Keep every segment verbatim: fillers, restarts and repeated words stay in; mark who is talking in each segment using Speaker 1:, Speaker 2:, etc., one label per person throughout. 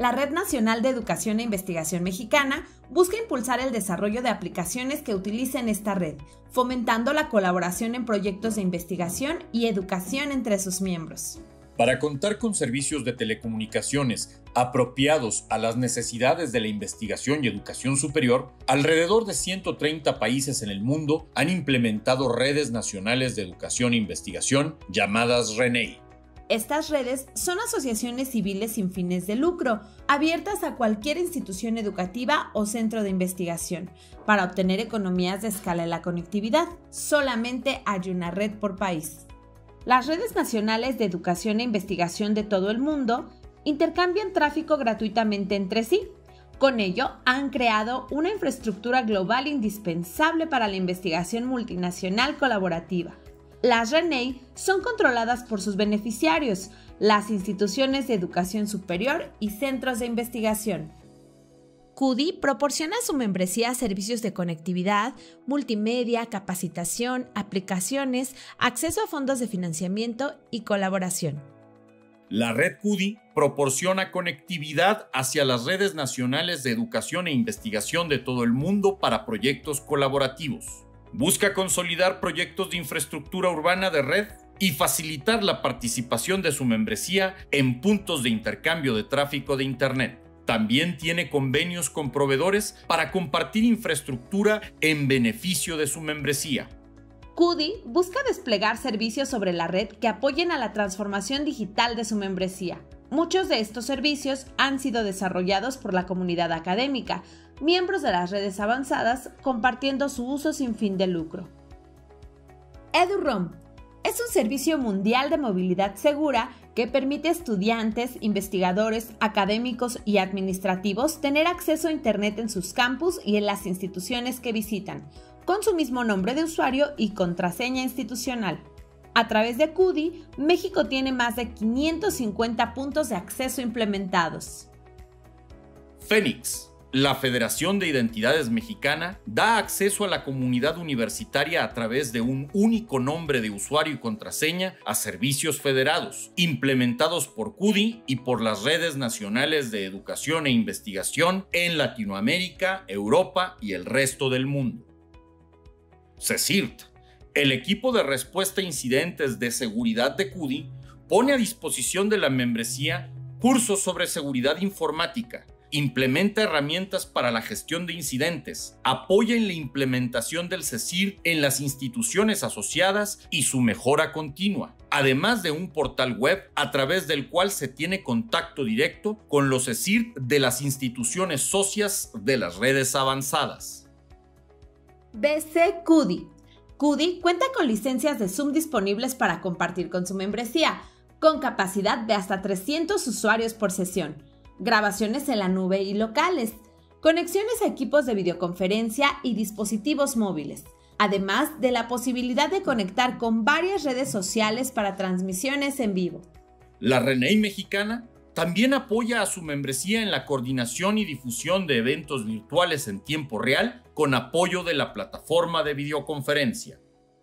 Speaker 1: La Red Nacional de Educación e Investigación Mexicana busca impulsar el desarrollo de aplicaciones que utilicen esta red, fomentando la colaboración en proyectos de investigación y educación entre sus miembros.
Speaker 2: Para contar con servicios de telecomunicaciones apropiados a las necesidades de la investigación y educación superior, alrededor de ciento treinta países en el mundo han implementado redes nacionales de educación e investigación llamadas RENEI.
Speaker 1: Estas redes son asociaciones civiles sin fines de lucro, abiertas a cualquier institución educativa o centro de investigación. Para obtener economías de escala en la conectividad, solamente hay una red por país. Las redes nacionales de educación e investigación de todo el mundo intercambian tráfico gratuitamente entre sí. Con ello, han creado una infraestructura global indispensable para la investigación multinacional colaborativa. Las RENEI son controladas por sus beneficiarios, las instituciones de educación superior y centros de investigación. CUDI proporciona a su membresía servicios de conectividad, multimedia, capacitación, aplicaciones, acceso a fondos de financiamiento y colaboración.
Speaker 2: La red CUDI proporciona conectividad hacia las redes nacionales de educación e investigación de todo el mundo para proyectos colaborativos. Busca consolidar proyectos de infraestructura urbana de red y facilitar la participación de su membresía en puntos de intercambio de tráfico de Internet. También tiene convenios con proveedores para compartir infraestructura en beneficio de su membresía.
Speaker 1: CUDI busca desplegar servicios sobre la red que apoyen a la transformación digital de su membresía. Muchos de estos servicios han sido desarrollados por la comunidad académica, miembros de las redes avanzadas, compartiendo su uso sin fin de lucro. EduRoam es un servicio mundial de movilidad segura que permite a estudiantes, investigadores, académicos y administrativos tener acceso a Internet en sus campus y en las instituciones que visitan, con su mismo nombre de usuario y contraseña institucional. A través de CUDI, México tiene más de quinientos cincuenta puntos de acceso implementados.
Speaker 2: Fénix, la Federación de Identidades Mexicana, da acceso a la comunidad universitaria a través de un único nombre de usuario y contraseña a servicios federados, implementados por CUDI y por las redes nacionales de educación e investigación en Latinoamérica, Europa y el resto del mundo. CECIRT, el equipo de respuesta a incidentes de seguridad de CUDI, pone a disposición de la membresía cursos sobre seguridad informática, implementa herramientas para la gestión de incidentes, apoya en la implementación del CECIRT en las instituciones asociadas y su mejora continua, además de un portal web a través del cual se tiene contacto directo con los CECIRT de las instituciones socias de las redes avanzadas.
Speaker 1: B C CUDI. CUDI cuenta con licencias de Zoom disponibles para compartir con su membresía, con capacidad de hasta trescientos usuarios por sesión, grabaciones en la nube y locales, conexiones a equipos de videoconferencia y dispositivos móviles, además de la posibilidad de conectar con varias redes sociales para transmisiones en vivo.
Speaker 2: La RENEI mexicana también apoya a su membresía en la coordinación y difusión de eventos virtuales en tiempo real con apoyo de la plataforma de videoconferencia.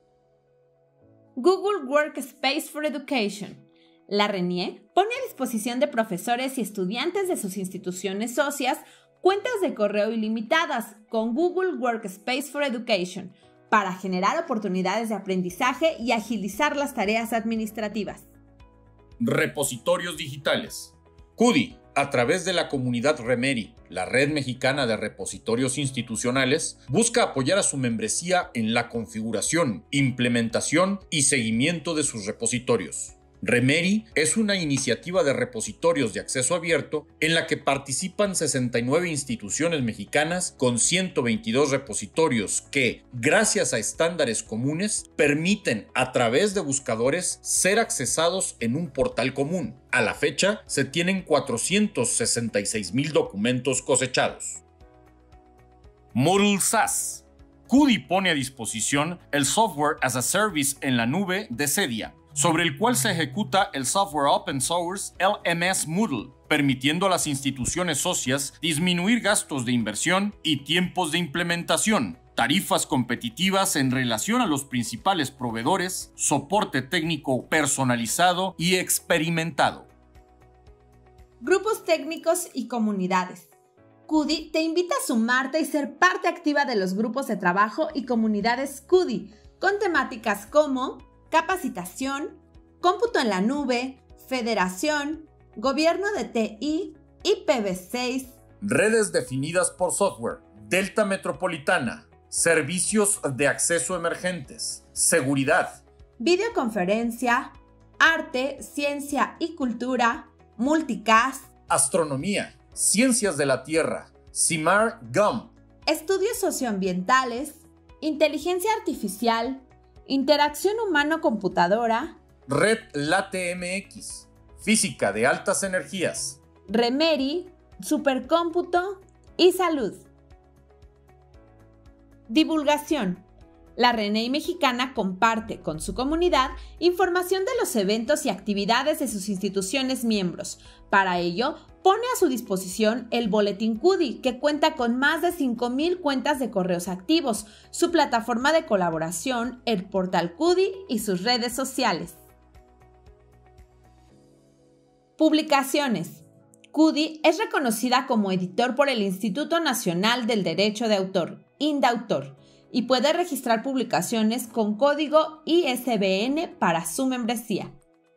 Speaker 1: Google Workspace for Education. La RENIE pone a disposición de profesores y estudiantes de sus instituciones socias cuentas de correo ilimitadas con Google Workspace for Education para generar oportunidades de aprendizaje y agilizar las tareas administrativas.
Speaker 2: Repositorios digitales. CUDI, a través de la comunidad REMERI, la Red Mexicana de Repositorios Institucionales, busca apoyar a su membresía en la configuración, implementación y seguimiento de sus repositorios. REMERI es una iniciativa de repositorios de acceso abierto en la que participan sesenta y nueve instituciones mexicanas con ciento veintidós repositorios que, gracias a estándares comunes, permiten a través de buscadores ser accesados en un portal común. A la fecha, se tienen cuatrocientos sesenta y seis mil documentos cosechados. Model SaaS. CUDI pone a disposición el Software as a Service en la nube de Cedia, sobre el cual se ejecuta el software open source L M S Moodle, permitiendo a las instituciones socias disminuir gastos de inversión y tiempos de implementación, tarifas competitivas en relación a los principales proveedores, soporte técnico personalizado y experimentado.
Speaker 1: Grupos técnicos y comunidades. CUDI te invita a sumarte y ser parte activa de los grupos de trabajo y comunidades CUDI, con temáticas como capacitación, cómputo en la nube, federación, gobierno de T I, I P v seis,
Speaker 2: redes definidas por software, Delta Metropolitana, servicios de acceso emergentes, seguridad,
Speaker 1: videoconferencia, arte, ciencia y cultura, multicast,
Speaker 2: astronomía, ciencias de la Tierra, CIMAR GUM,
Speaker 1: estudios socioambientales, inteligencia artificial, interacción humano-computadora,
Speaker 2: Red Late M X, física de altas energías,
Speaker 1: REMERI, supercómputo y salud. Divulgación. La RENEI mexicana comparte con su comunidad información de los eventos y actividades de sus instituciones miembros. Para ello, pone a su disposición el Boletín CUDI, que cuenta con más de cinco mil cuentas de correos activos, su plataforma de colaboración, el portal CUDI y sus redes sociales. Publicaciones. CUDI es reconocida como editor por el Instituto Nacional del Derecho de Autor, INDAUTOR, y puede registrar publicaciones con código I S B N para su membresía.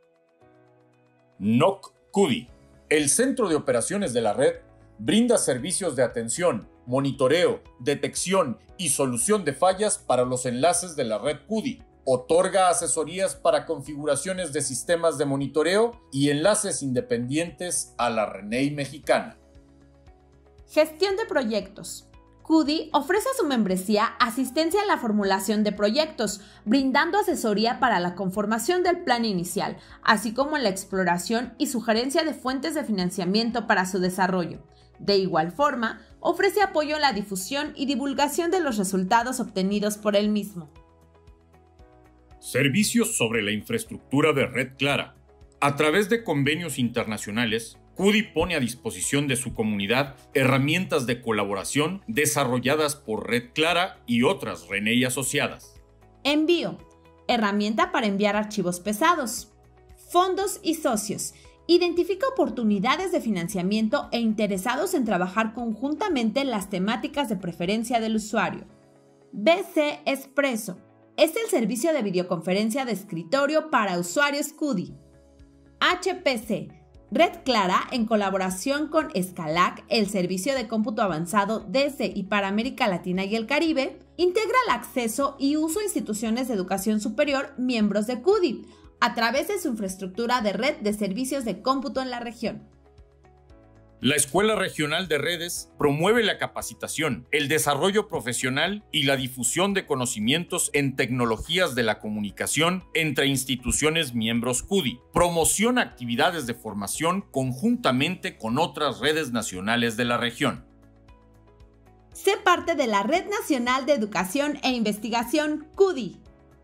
Speaker 2: N O C CUDI. El Centro de Operaciones de la Red brinda servicios de atención, monitoreo, detección y solución de fallas para los enlaces de la red CUDI. Otorga asesorías para configuraciones de sistemas de monitoreo y enlaces independientes a la RENEI mexicana.
Speaker 1: Gestión de proyectos. CUDI ofrece a su membresía asistencia en la formulación de proyectos, brindando asesoría para la conformación del plan inicial, así como en la exploración y sugerencia de fuentes de financiamiento para su desarrollo. De igual forma, ofrece apoyo en la difusión y divulgación de los resultados obtenidos por él mismo.
Speaker 2: Servicios sobre la infraestructura de Red Clara. A través de convenios internacionales, CUDI pone a disposición de su comunidad herramientas de colaboración desarrolladas por Red Clara y otras RENEI asociadas.
Speaker 1: Envío. Herramienta para enviar archivos pesados. Fondos y socios. Identifica oportunidades de financiamiento e interesados en trabajar conjuntamente en las temáticas de preferencia del usuario. B C Expreso. Es el servicio de videoconferencia de escritorio para usuarios CUDI. H P C. Red Clara, en colaboración con Scalac, el servicio de cómputo avanzado desde y para América Latina y el Caribe, integra el acceso y uso a instituciones de educación superior miembros de CUDI, a través de su infraestructura de red de servicios de cómputo en la región.
Speaker 2: La Escuela Regional de Redes promueve la capacitación, el desarrollo profesional y la difusión de conocimientos en tecnologías de la comunicación entre instituciones miembros CUDI. Promociona actividades de formación conjuntamente con otras redes nacionales de la región.
Speaker 1: Sé parte de la Red Nacional de Educación e Investigación CUDI.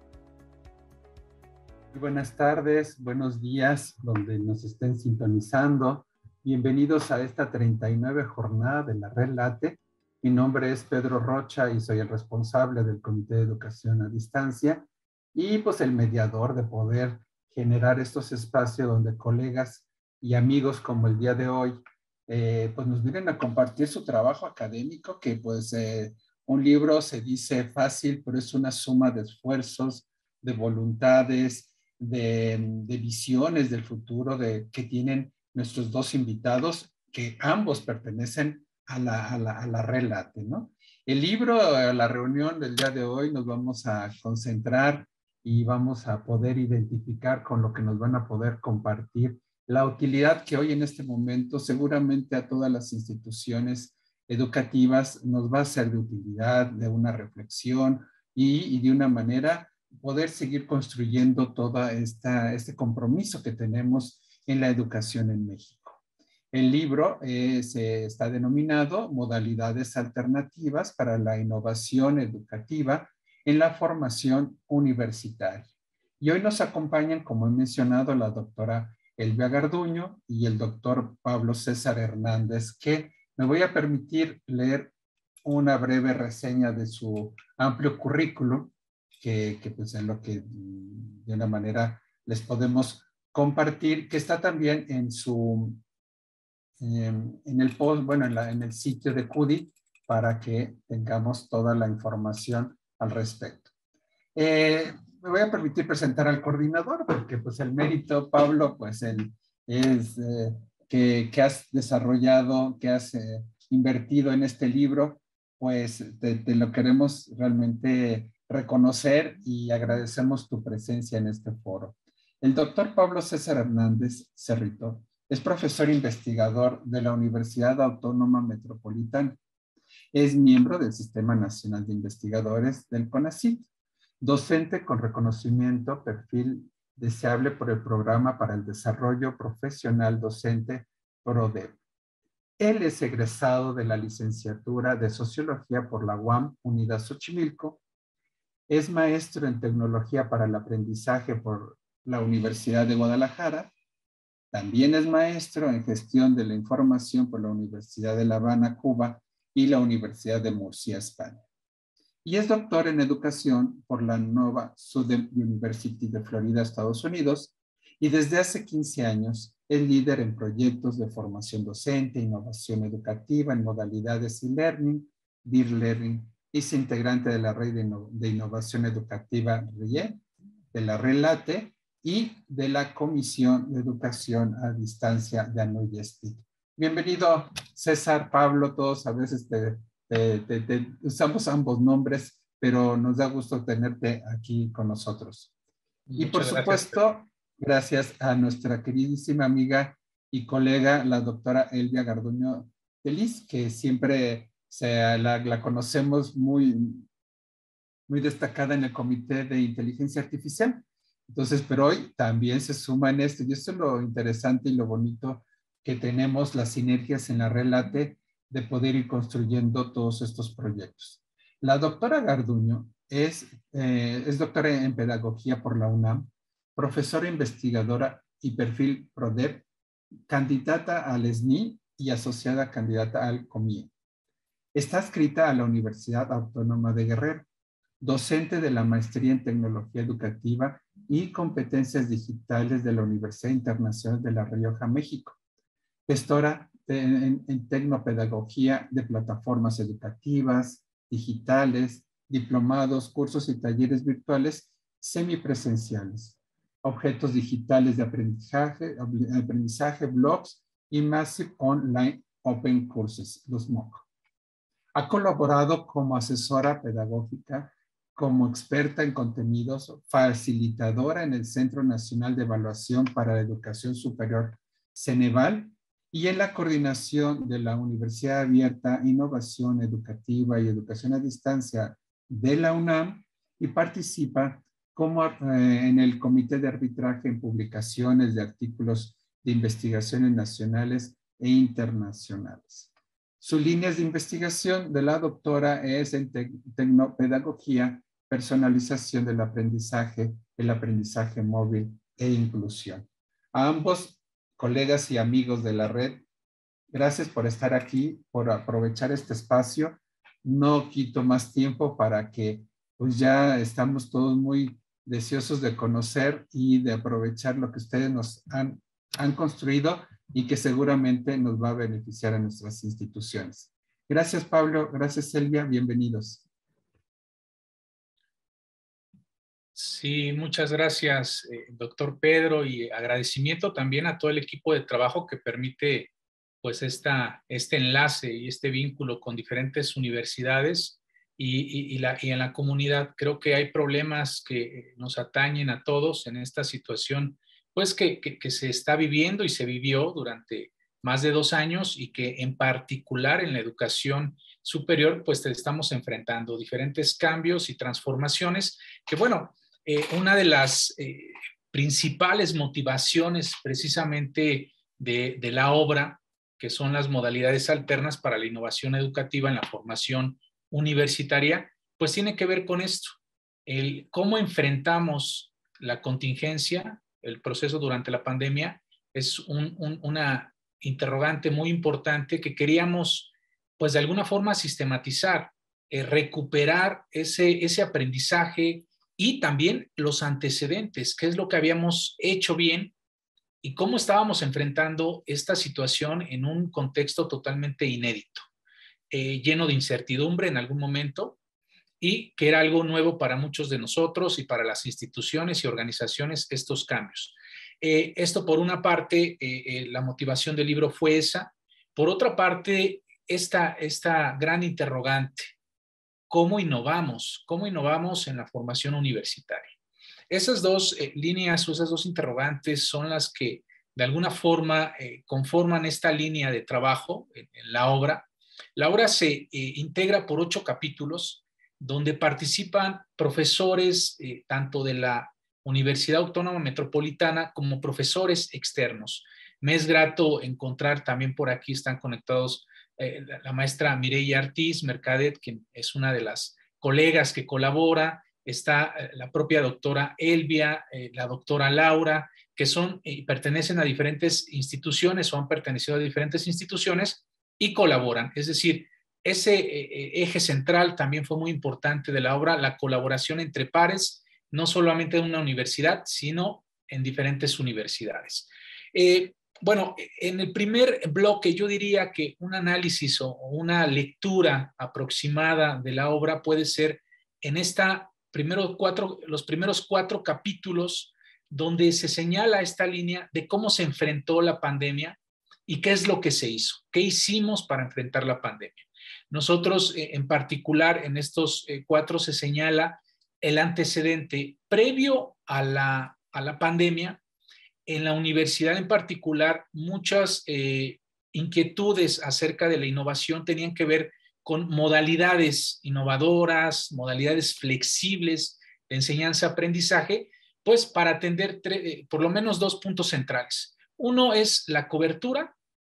Speaker 3: Buenas tardes, buenos días, donde nos estén sintonizando. Bienvenidos a esta treinta y nueve jornada de la Red Late. Mi nombre es Pedro Rocha y soy el responsable del Comité de Educación a Distancia y pues el mediador de poder generar estos espacios donde colegas y amigos como el día de hoy eh, pues nos vienen a compartir su trabajo académico, que pues eh, un libro se dice fácil, pero es una suma de esfuerzos, de voluntades, de, de visiones del futuro de, que tienen nuestros dos invitados, que ambos pertenecen a la, a la, a la Red Late, ¿no? El libro, a la reunión del día de hoy, nos vamos a concentrar y vamos a poder identificar con lo que nos van a poder compartir la utilidad que hoy en este momento seguramente a todas las instituciones educativas nos va a ser de utilidad, de una reflexión y, y de una manera poder seguir construyendo todo esta, este compromiso que tenemos en la educación en México. El libro eh, se está denominado Modalidades Alternativas para la Innovación Educativa en la Formación Universitaria. Y hoy nos acompañan, como he mencionado, la doctora Elvia Garduño y el doctor Pablo César Hernández, que me voy a permitir leer una breve reseña de su amplio currículum, que, que pues en lo que de una manera les podemos compartir, que está también en su, eh, en el post, bueno, en, la, en el sitio de CUDI para que tengamos toda la información al respecto. Eh, me voy a permitir presentar al coordinador porque pues el mérito, Pablo, pues él es eh, que, que has desarrollado, que has eh, invertido en este libro, pues te, te lo queremos realmente reconocer y agradecemos tu presencia en este foro. El doctor Pablo César Hernández Cerrito es profesor investigador de la Universidad Autónoma Metropolitana. Es miembro del Sistema Nacional de Investigadores del CONACYT, docente con reconocimiento, perfil deseable por el Programa para el Desarrollo Profesional Docente PRODEP. Él es egresado de la licenciatura de Sociología por la U A M Unidad Xochimilco. Es maestro en Tecnología para el Aprendizaje por la Universidad de Guadalajara. También es maestro en Gestión de la Información por la Universidad de La Habana, Cuba, y la Universidad de Murcia, España. Y es doctor en Educación por la Nova Southern University de Florida, Estados Unidos, y desde hace quince años es líder en proyectos de formación docente, innovación educativa en modalidades e-learning, Dear Learning, es integrante de la Red de, Inno de Innovación Educativa R I E, de la Red LATE y de la Comisión de Educación a Distancia de ANUYESTI. Bienvenido, César, Pablo, todos a veces te, te, te, te usamos ambos nombres, pero nos da gusto tenerte aquí con nosotros. Muchas y por gracias. Supuesto, gracias a nuestra queridísima amiga y colega, la doctora Elvia Garduño Delis, que siempre se, la, la conocemos muy, muy destacada en el Comité de Inteligencia Artificial. Entonces, pero hoy también se suma en esto, y esto es lo interesante y lo bonito que tenemos, las sinergias en la Red LATE de poder ir construyendo todos estos proyectos. La doctora Garduño es, eh, es doctora en Pedagogía por la UNAM, profesora investigadora y perfil PRODEP, candidata al S N I y asociada candidata al COMIE. Está adscrita a la Universidad Autónoma de Guerrero, docente de la Maestría en Tecnología Educativa y Competencias Digitales de la Universidad Internacional de La Rioja, México. Gestora en, en tecnopedagogía de plataformas educativas, digitales, diplomados, cursos y talleres virtuales semipresenciales, objetos digitales de aprendizaje, aprendizaje blogs y Massive Online Open Courses, los M O C. Ha colaborado como asesora pedagógica, como experta en contenidos, facilitadora en el Centro Nacional de Evaluación para la Educación Superior, Ceneval, y en la coordinación de la Universidad Abierta, Innovación Educativa y Educación a Distancia de la UNAM, y participa como eh, en el Comité de Arbitraje en publicaciones de artículos de investigaciones nacionales e internacionales. Sus líneas de investigación de la doctora es en te tecnopedagogía, personalización del aprendizaje, el aprendizaje móvil e inclusión. A ambos colegas y amigos de la red, gracias por estar aquí, por aprovechar este espacio. No quito más tiempo para que pues ya estamos todos muy deseosos de conocer y de aprovechar lo que ustedes nos han, han construido y que seguramente nos va a beneficiar a nuestras instituciones. Gracias, Pablo. Gracias, Elvia. Bienvenidos.
Speaker 4: Sí, muchas gracias, eh, doctor Pedro, y agradecimiento también a todo el equipo de trabajo que permite pues esta, este enlace y este vínculo con diferentes universidades y, y, y, la, y en la comunidad. Creo que hay problemas que nos atañen a todos en esta situación pues que, que, que se está viviendo y se vivió durante más de dos años y que en particular en la educación superior pues estamos enfrentando diferentes cambios y transformaciones que bueno, eh, una de las eh, principales motivaciones precisamente de, de la obra, que son las modalidades alternas para la innovación educativa en la formación universitaria, pues tiene que ver con esto, el cómo enfrentamos la contingencia, el proceso durante la pandemia, es un, un, una interrogante muy importante que queríamos, pues de alguna forma sistematizar, eh, recuperar ese, ese aprendizaje y también los antecedentes, qué es lo que habíamos hecho bien y cómo estábamos enfrentando esta situación en un contexto totalmente inédito, eh, lleno de incertidumbre en algún momento, y que era algo nuevo para muchos de nosotros y para las instituciones y organizaciones estos cambios. Eh, esto por una parte, eh, eh, la motivación del libro fue esa. Por otra parte, esta, esta gran interrogante, ¿cómo innovamos? ¿Cómo innovamos en la formación universitaria? Esas dos eh, líneas o esas dos interrogantes son las que de alguna forma eh, conforman esta línea de trabajo en, en la obra. La obra se eh, integra por ocho capítulos donde participan profesores eh, tanto de la Universidad Autónoma Metropolitana como profesores externos. Me es grato encontrar también por aquí, están conectados eh, la, la maestra Mireia Ortiz Mercadet, que es una de las colegas que colabora, está eh, la propia doctora Elvia, eh, la doctora Laura, que son y eh, pertenecen a diferentes instituciones o han pertenecido a diferentes instituciones y colaboran. Es decir, ese eh, eje central también fue muy importante de la obra, la colaboración entre pares, no solamente en una universidad, sino en diferentes universidades. Eh, bueno, en el primer bloque yo diría que un análisis o una lectura aproximada de la obra puede ser en esta primero cuatro, los primeros cuatro capítulos donde se señala esta línea de cómo se enfrentó la pandemia y qué es lo que se hizo, qué hicimos para enfrentar la pandemia. Nosotros, eh, en particular, en estos eh, cuatro se señala el antecedente previo a la, a la pandemia. En la universidad en particular, muchas eh, inquietudes acerca de la innovación tenían que ver con modalidades innovadoras, modalidades flexibles de enseñanza-aprendizaje, pues para atender eh, por lo menos dos puntos centrales. Uno es la cobertura,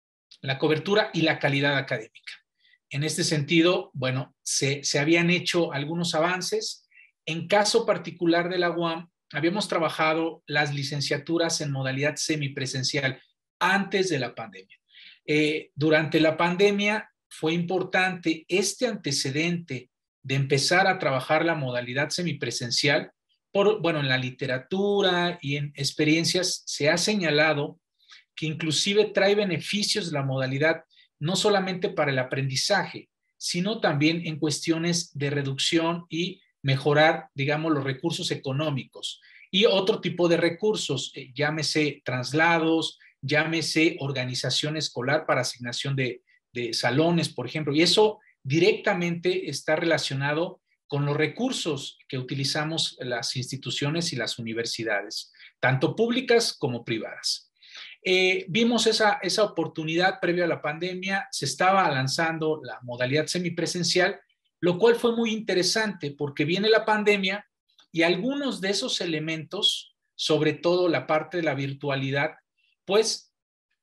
Speaker 4: la cobertura y la calidad académica. En este sentido, bueno, se, se habían hecho algunos avances. En caso particular de la U A M, habíamos trabajado las licenciaturas en modalidad semipresencial antes de la pandemia. Eh, durante la pandemia fue importante este antecedente de empezar a trabajar la modalidad semipresencial. Por, bueno, en la literatura y en experiencias se ha señalado que inclusive trae beneficios la modalidad no solamente para el aprendizaje, sino también en cuestiones de reducción y mejorar, digamos, los recursos económicos y otro tipo de recursos, eh, llámese traslados, llámese organización escolar para asignación de, de salones, por ejemplo, y eso directamente está relacionado con los recursos que utilizamos las instituciones y las universidades, tanto públicas como privadas. Eh, vimos esa, esa oportunidad previo a la pandemia, se estaba lanzando la modalidad semipresencial, lo cual fue muy interesante porque viene la pandemia y algunos de esos elementos, sobre todo la parte de la virtualidad, pues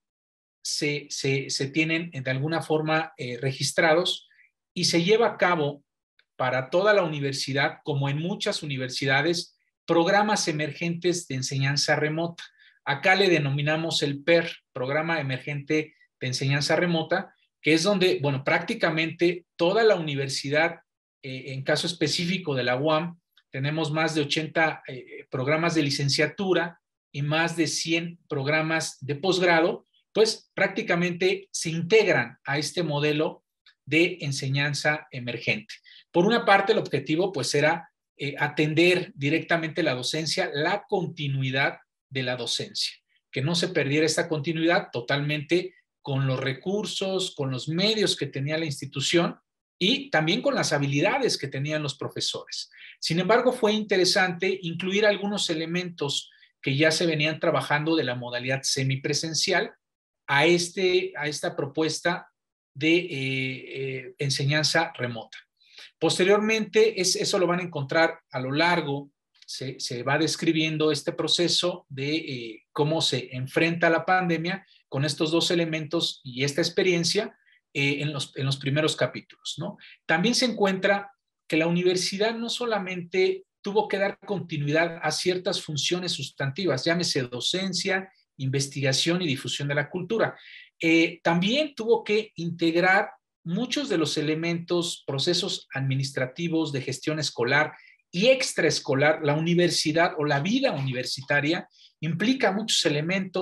Speaker 4: se, se, se tienen de alguna forma eh, registrados y se lleva a cabo para toda la universidad, como en muchas universidades, programas emergentes de enseñanza remota. Acá le denominamos el P E R, Programa Emergente de Enseñanza Remota, que es donde, bueno, prácticamente toda la universidad, eh, en caso específico de la U A M, tenemos más de ochenta eh, programas de licenciatura y más de cien programas de posgrado, pues prácticamente se integran a este modelo de enseñanza emergente. Por una parte, el objetivo pues era eh, atender directamente la docencia, la continuidad de la docencia, que no se perdiera esta continuidad totalmente con los recursos, con los medios que tenía la institución y también con las habilidades que tenían los profesores. Sin embargo, fue interesante incluir algunos elementos que ya se venían trabajando de la modalidad semipresencial a, este, a esta propuesta de eh, eh, enseñanza remota. Posteriormente, es, eso lo van a encontrar a lo largo. Se, se va describiendo este proceso de eh, cómo se enfrenta la pandemia con estos dos elementos y esta experiencia eh, en, los, en los primeros capítulos, ¿no? También se encuentra que la universidad no solamente tuvo que dar continuidad a ciertas funciones sustantivas, llámese docencia, investigación y difusión de la cultura, eh, también tuvo que integrar muchos de los elementos, procesos administrativos de gestión escolar y extraescolar. La universidad o la vida universitaria implica muchos elementos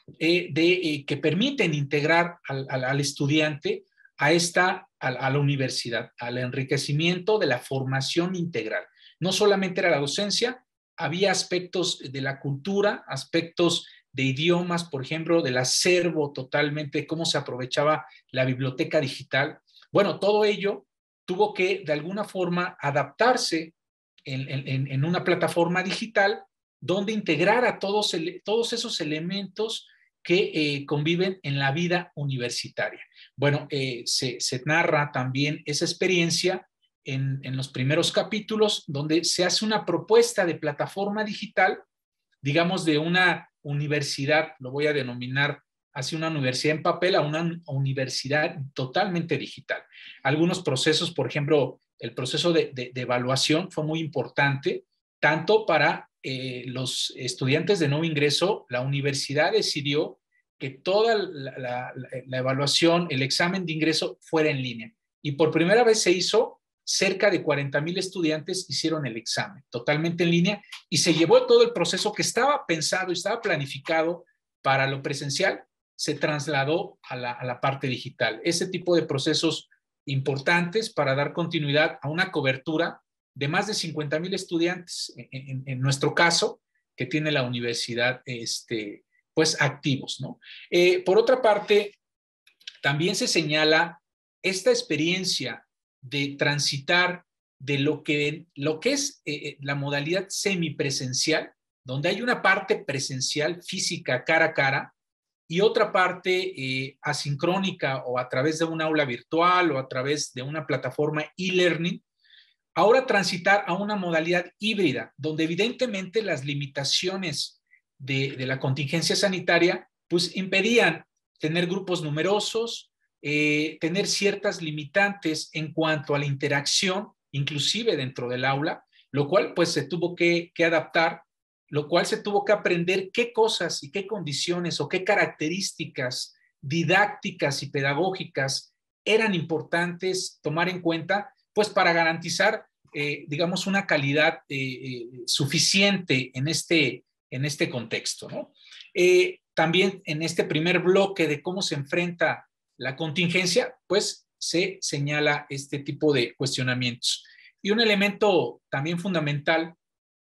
Speaker 4: eh, de, eh, que permiten integrar al, al, al estudiante a, esta, a, a la universidad, al enriquecimiento de la formación integral. No solamente era la docencia, había aspectos de la cultura, aspectos de idiomas, por ejemplo, del acervo totalmente, cómo se aprovechaba la biblioteca digital. Bueno, todo ello tuvo que, de alguna forma, adaptarse en, en, en una plataforma digital donde integrara todos, el, todos esos elementos que eh, conviven en la vida universitaria. Bueno, eh, se, se narra también esa experiencia en, en los primeros capítulos, donde se hace una propuesta de plataforma digital, digamos, de una universidad, lo voy a denominar así, una universidad en papel a una universidad totalmente digital. Algunos procesos, por ejemplo, el proceso de, de, de evaluación fue muy importante, tanto para eh, los estudiantes de nuevo ingreso. La universidad decidió que toda la, la, la evaluación, el examen de ingreso fuera en línea. Y por primera vez se hizo, cerca de cuarenta mil estudiantes hicieron el examen totalmente en línea y se llevó todo el proceso que estaba pensado y estaba planificado para lo presencial, se trasladó a la, a la parte digital. Ese tipo de procesos importantes para dar continuidad a una cobertura de más de cincuenta mil estudiantes, en, en, en nuestro caso, que tiene la universidad, este, pues activos, ¿no? Eh, por otra parte, también se señala esta experiencia de transitar de lo que, lo que es eh, la modalidad semipresencial, donde hay una parte presencial física cara a cara y otra parte eh, asincrónica o a través de un aula virtual o a través de una plataforma e-learning. Ahora transitar a una modalidad híbrida, donde evidentemente las limitaciones de, de la contingencia sanitaria pues impedían tener grupos numerosos, eh, tener ciertas limitantes en cuanto a la interacción, inclusive dentro del aula, lo cual pues se tuvo que, que adaptar, lo cual se tuvo que aprender qué cosas y qué condiciones o qué características didácticas y pedagógicas eran importantes tomar en cuenta, pues para garantizar, eh, digamos, una calidad eh, eh, suficiente en este, en este contexto, ¿no? Eh, también en este primer bloque de cómo se enfrenta la contingencia, pues se señala este tipo de cuestionamientos. Y un elemento también fundamental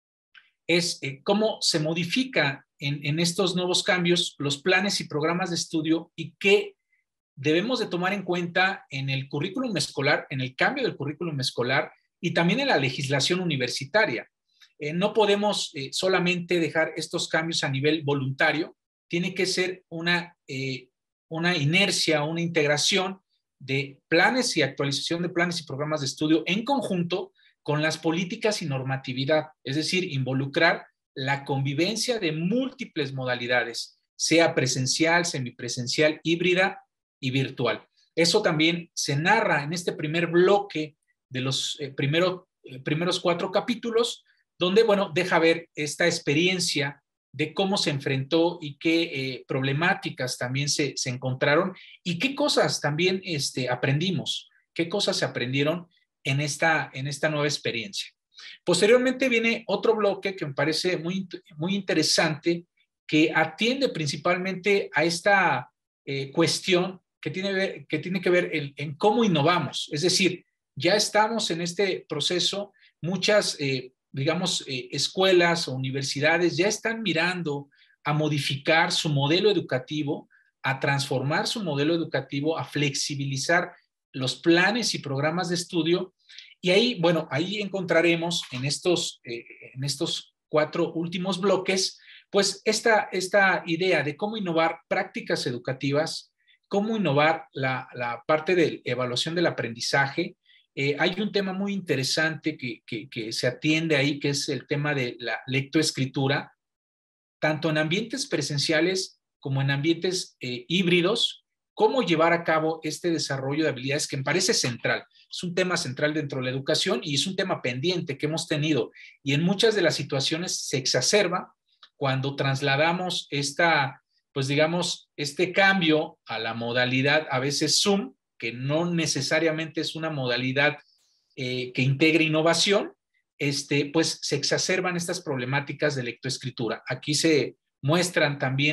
Speaker 4: es eh, cómo se modifica en, en estos nuevos cambios los planes y programas de estudio y qué debemos de tomar en cuenta en el currículum escolar, en el cambio del currículum escolar y también en la legislación universitaria. Eh, no podemos eh, solamente dejar estos cambios a nivel voluntario, tiene que ser una, eh, una inercia, una integración de planes y actualización de planes y programas de estudio en conjunto con las políticas y normatividad, es decir, involucrar la convivencia de múltiples modalidades, sea presencial, semipresencial, híbrida y virtual. Eso también se narra en este primer bloque de los eh, primero, eh, primeros cuatro capítulos, donde, bueno, deja ver esta experiencia de cómo se enfrentó y qué eh, problemáticas también se, se encontraron y qué cosas también este, aprendimos, qué cosas se aprendieron en esta, en esta nueva experiencia. Posteriormente viene otro bloque que me parece muy, muy interesante, que atiende principalmente a esta eh, cuestión que tiene, que tiene que ver en, en cómo innovamos. Es decir, ya estamos en este proceso, muchas eh, digamos, eh, escuelas o universidades ya están mirando a modificar su modelo educativo, a transformar su modelo educativo, a flexibilizar los planes y programas de estudio. Y ahí, bueno, ahí encontraremos en estos, eh, en estos cuatro últimos bloques, pues esta, esta idea de cómo innovar prácticas educativas, cómo innovar la, la parte de evaluación del aprendizaje. Eh, hay un tema muy interesante que, que, que se atiende ahí, que es el tema de la lectoescritura, tanto en ambientes presenciales como en ambientes eh, híbridos, cómo llevar a cabo este desarrollo de habilidades que me parece central. Es un tema central dentro de la educación y es un tema pendiente que hemos tenido y en muchas de las situaciones se exacerba cuando trasladamos esta, pues digamos, este cambio a la modalidad a veces Zoom, que no necesariamente es una modalidad eh, que integre innovación, este, pues se exacerban estas problemáticas de lectoescritura. Aquí se muestran también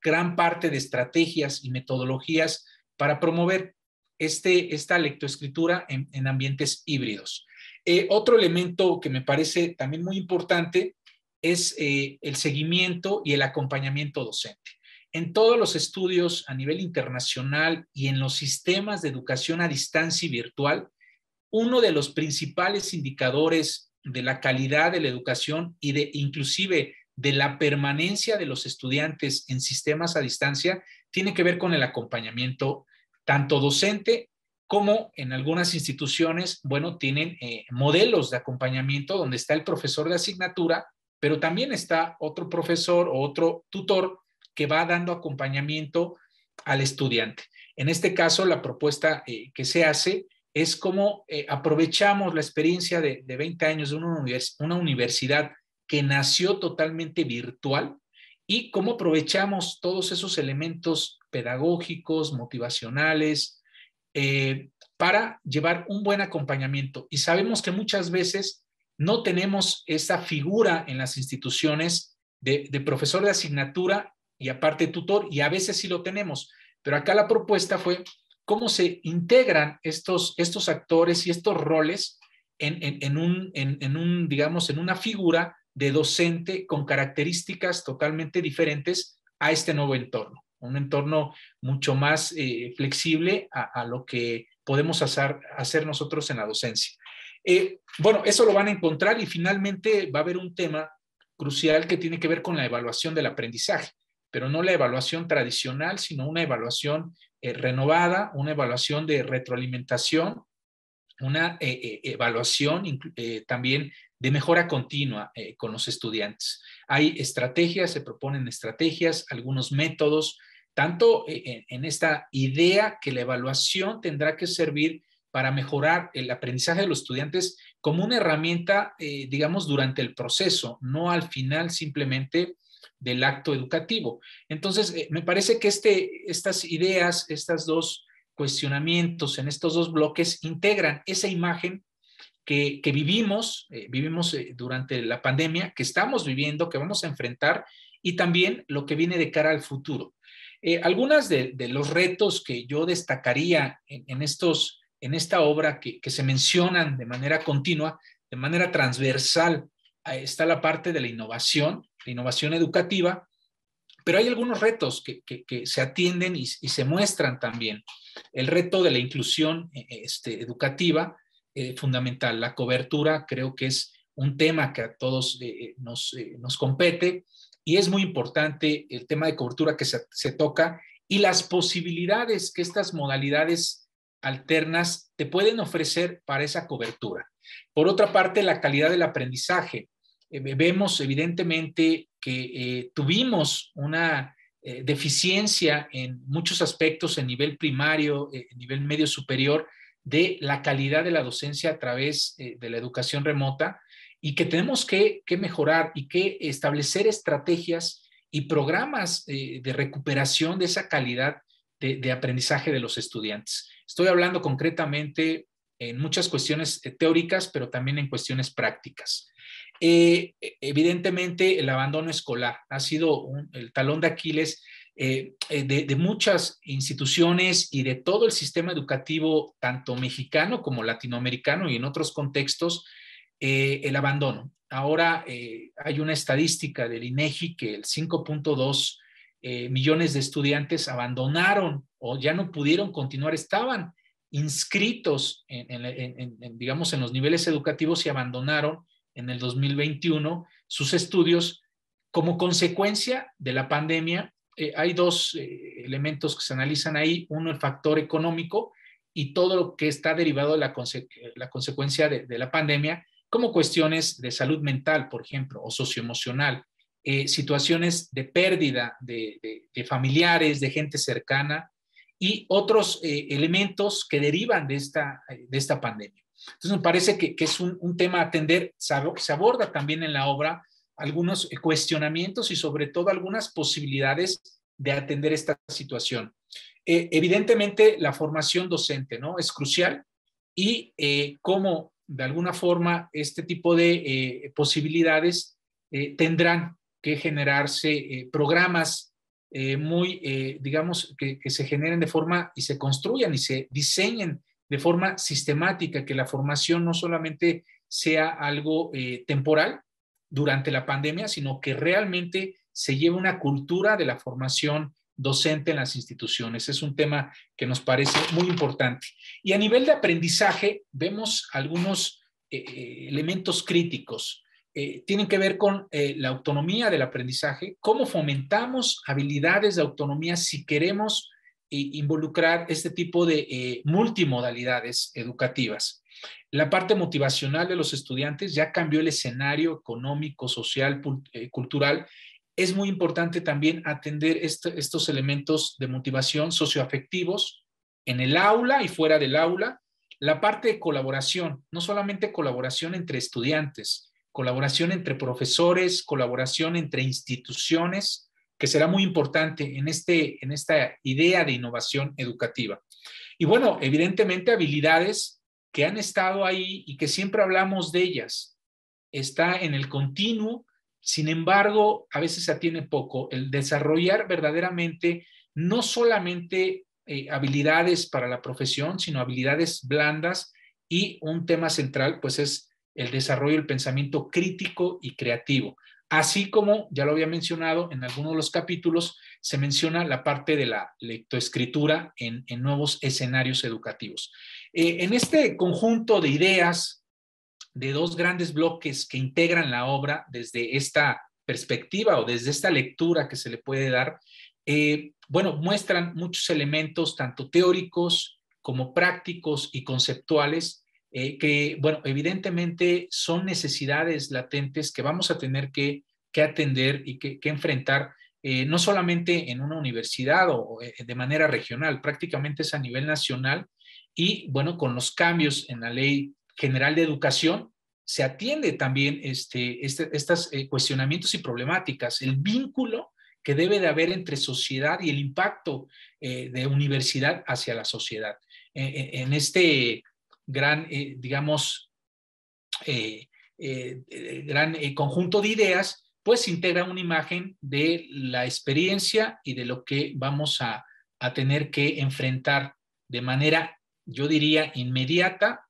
Speaker 4: gran parte de estrategias y metodologías para promover este, esta lectoescritura en, en ambientes híbridos. Eh, otro elemento que me parece también muy importante es eh, el seguimiento y el acompañamiento docente. En todos los estudios a nivel internacional y en los sistemas de educación a distancia y virtual, uno de los principales indicadores de la calidad de la educación y de inclusive de la permanencia de los estudiantes en sistemas a distancia tiene que ver con el acompañamiento tanto docente como en algunas instituciones, bueno, tienen eh, modelos de acompañamiento donde está el profesor de asignatura, pero también está otro profesor o otro tutor que va dando acompañamiento al estudiante. En este caso, la propuesta eh, que se hace es cómo eh, aprovechamos la experiencia de, de veinte años de una, univers una universidad que nació totalmente virtual y cómo aprovechamos todos esos elementos pedagógicos, motivacionales, eh, para llevar un buen acompañamiento. Y sabemos que muchas veces no tenemos esa figura en las instituciones de, de profesor de asignatura y aparte tutor, y a veces sí lo tenemos. Pero acá la propuesta fue cómo se integran estos, estos actores y estos roles en, en, en, un, en, en un, digamos, en una figura de docente con características totalmente diferentes a este nuevo entorno. Un entorno mucho más eh, flexible a, a lo que podemos hacer, hacer nosotros en la docencia. Eh, bueno, eso lo van a encontrar y finalmente va a haber un tema crucial que tiene que ver con la evaluación del aprendizaje, pero no la evaluación tradicional, sino una evaluación eh, renovada, una evaluación de retroalimentación, una eh, eh, evaluación eh, también de mejora continua eh, con los estudiantes. Hay estrategias, se proponen estrategias, algunos métodos, tanto en, en esta idea que la evaluación tendrá que servir para mejorar el aprendizaje de los estudiantes como una herramienta, eh, digamos, durante el proceso, no al final simplemente del acto educativo. Entonces, eh, me parece que este, estas ideas, estos dos cuestionamientos en estos dos bloques integran esa imagen que, que vivimos, eh, vivimos eh, durante la pandemia, que estamos viviendo, que vamos a enfrentar, y también lo que viene de cara al futuro. Eh, algunas de, de los retos que yo destacaría en, en, estos, en esta obra que, que se mencionan de manera continua, de manera transversal, está la parte de la innovación, la innovación educativa, pero hay algunos retos que, que, que se atienden y, y se muestran también. El reto de la inclusión este, educativa, eh, fundamental. La cobertura creo que es un tema que a todos eh, nos, eh, nos compete y es muy importante el tema de cobertura que se, se toca y las posibilidades que estas modalidades alternas te pueden ofrecer para esa cobertura. Por otra parte, la calidad del aprendizaje. Eh, vemos evidentemente que eh, tuvimos una eh, deficiencia en muchos aspectos en nivel primario, eh, en nivel medio superior, de la calidad de la docencia a través eh, de la educación remota y que tenemos que, que mejorar y que establecer estrategias y programas eh, de recuperación de esa calidad de, de aprendizaje de los estudiantes. Estoy hablando concretamente en muchas cuestiones teóricas, pero también en cuestiones prácticas. Eh, evidentemente, el abandono escolar ha sido un, el talón de Aquiles eh, de, de muchas instituciones y de todo el sistema educativo, tanto mexicano como latinoamericano y en otros contextos, eh, el abandono. Ahora eh, hay una estadística del INEGI que el cinco punto dos eh, millones de estudiantes abandonaron o ya no pudieron continuar, estaban inscritos en, en, en, en, digamos, en los niveles educativos y abandonaron en el dos mil veintiuno sus estudios como consecuencia de la pandemia. Eh, hay dos eh, elementos que se analizan ahí. Uno, el factor económico y todo lo que está derivado de la, conse la consecuencia de, de la pandemia, como cuestiones de salud mental, por ejemplo, o socioemocional, eh, situaciones de pérdida de, de, de familiares, de gente cercana y otros eh, elementos que derivan de esta, de esta pandemia. Entonces me parece que, que es un, un tema a atender. Se aborda también en la obra algunos cuestionamientos y sobre todo algunas posibilidades de atender esta situación. Eh, evidentemente la formación docente, ¿no?, es crucial y eh, cómo de alguna forma este tipo de eh, posibilidades eh, tendrán que generarse eh, programas eh, muy, eh, digamos, que, que se generen de forma y se construyan y se diseñen de forma sistemática, que la formación no solamente sea algo eh, temporal durante la pandemia, sino que realmente se lleve una cultura de la formación docente en las instituciones. Es un tema que nos parece muy importante. Y a nivel de aprendizaje, vemos algunos eh, elementos críticos. Eh, tienen que ver con eh, la autonomía del aprendizaje, cómo fomentamos habilidades de autonomía si queremos eh, involucrar este tipo de eh, multimodalidades educativas. La parte motivacional de los estudiantes ya cambió el escenario económico, social, eh, cultural. Es muy importante también atender este, estos elementos de motivación socioafectivos en el aula y fuera del aula. La parte de colaboración, no solamente colaboración entre estudiantes, colaboración entre profesores, colaboración entre instituciones, que será muy importante en, este, en esta idea de innovación educativa. Y bueno, evidentemente habilidades que han estado ahí y que siempre hablamos de ellas. Está en el continuo, sin embargo, a veces se atiene poco. El desarrollar verdaderamente no solamente eh, habilidades para la profesión, sino habilidades blandas, y un tema central pues es el desarrollo del pensamiento crítico y creativo. Así como, ya lo había mencionado en algunos de los capítulos, se menciona la parte de la lectoescritura en, en nuevos escenarios educativos. Eh, en este conjunto de ideas, de dos grandes bloques que integran la obra desde esta perspectiva o desde esta lectura que se le puede dar, eh, bueno, muestran muchos elementos, tanto teóricos como prácticos y conceptuales, eh, que, bueno, evidentemente son necesidades latentes que vamos a tener que, que atender y que, que enfrentar, eh, no solamente en una universidad o, o de manera regional, prácticamente es a nivel nacional. Y, bueno, con los cambios en la Ley General de Educación, se atiende también este, este, estos eh, cuestionamientos y problemáticas, el vínculo que debe de haber entre sociedad y el impacto eh, de universidad hacia la sociedad. Eh, en este gran, eh, digamos, eh, eh, gran eh, conjunto de ideas, pues integra una imagen de la experiencia y de lo que vamos a, a tener que enfrentar de manera, yo diría, inmediata,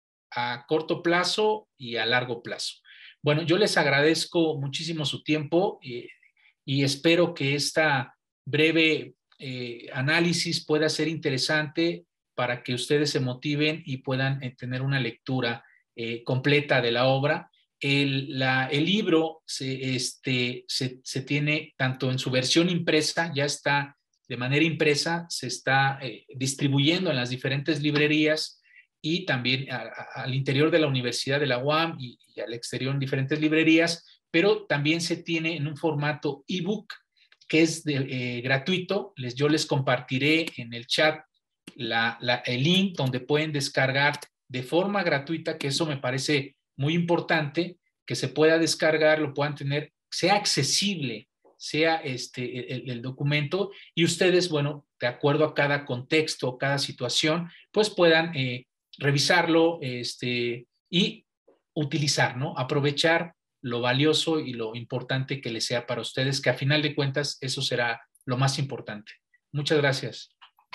Speaker 4: a corto plazo y a largo plazo. Bueno, yo les agradezco muchísimo su tiempo eh, y espero que esta breve eh, análisis pueda ser interesante para que ustedes se motiven y puedan eh, tener una lectura eh, completa de la obra. El, la, el libro se, este, se, se tiene tanto en su versión impresa, ya está de manera impresa, se está eh, distribuyendo en las diferentes librerías, y también a, a, al interior de la Universidad de la U A M y, y al exterior en diferentes librerías, pero también se tiene en un formato ebook que es de, eh, gratuito. Les, yo les compartiré en el chat la, la, el link donde pueden descargar de forma gratuita, que eso me parece muy importante, que se pueda descargar, lo puedan tener, sea accesible, sea este, el, el documento, y ustedes, bueno, de acuerdo a cada contexto, cada situación, pues puedan eh, revisarlo este, y utilizar, ¿no? Aprovechar lo valioso y lo importante que les sea para ustedes, que a final de cuentas eso será lo más importante. Muchas gracias.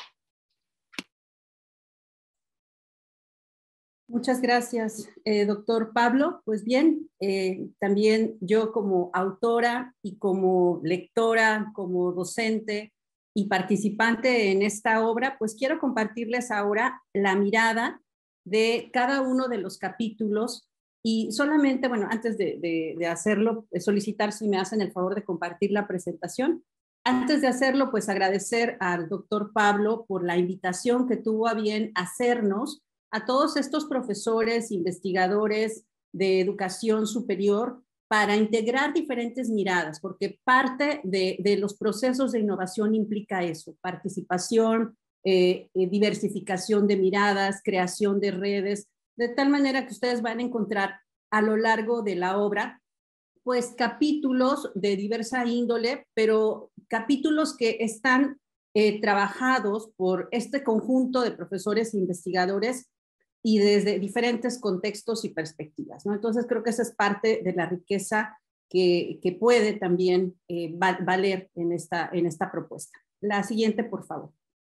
Speaker 5: Muchas gracias, eh, doctor Pablo. Pues bien, eh, también yo como autora y como lectora, como docente y participante en esta obra, pues quiero compartirles ahora la mirada de cada uno de los capítulos, y solamente, bueno, antes de, de, de hacerlo, solicitar si me hacen el favor de compartir la presentación. Antes de hacerlo, pues agradecer al doctor Pablo por la invitación que tuvo a bien hacernos a todos estos profesores, investigadores de educación superior, para integrar diferentes miradas, porque parte de, de los procesos de innovación implica eso: participación, eh, eh, diversificación de miradas, creación de redes, de tal manera que ustedes van a encontrar a lo largo de la obra, pues capítulos de diversa índole, pero capítulos que están eh, trabajados por este conjunto de profesores e investigadores y desde diferentes contextos y perspectivas, ¿no? Entonces creo que esa es parte de la riqueza que, que puede también eh, valer en esta, en esta propuesta. La siguiente, por favor.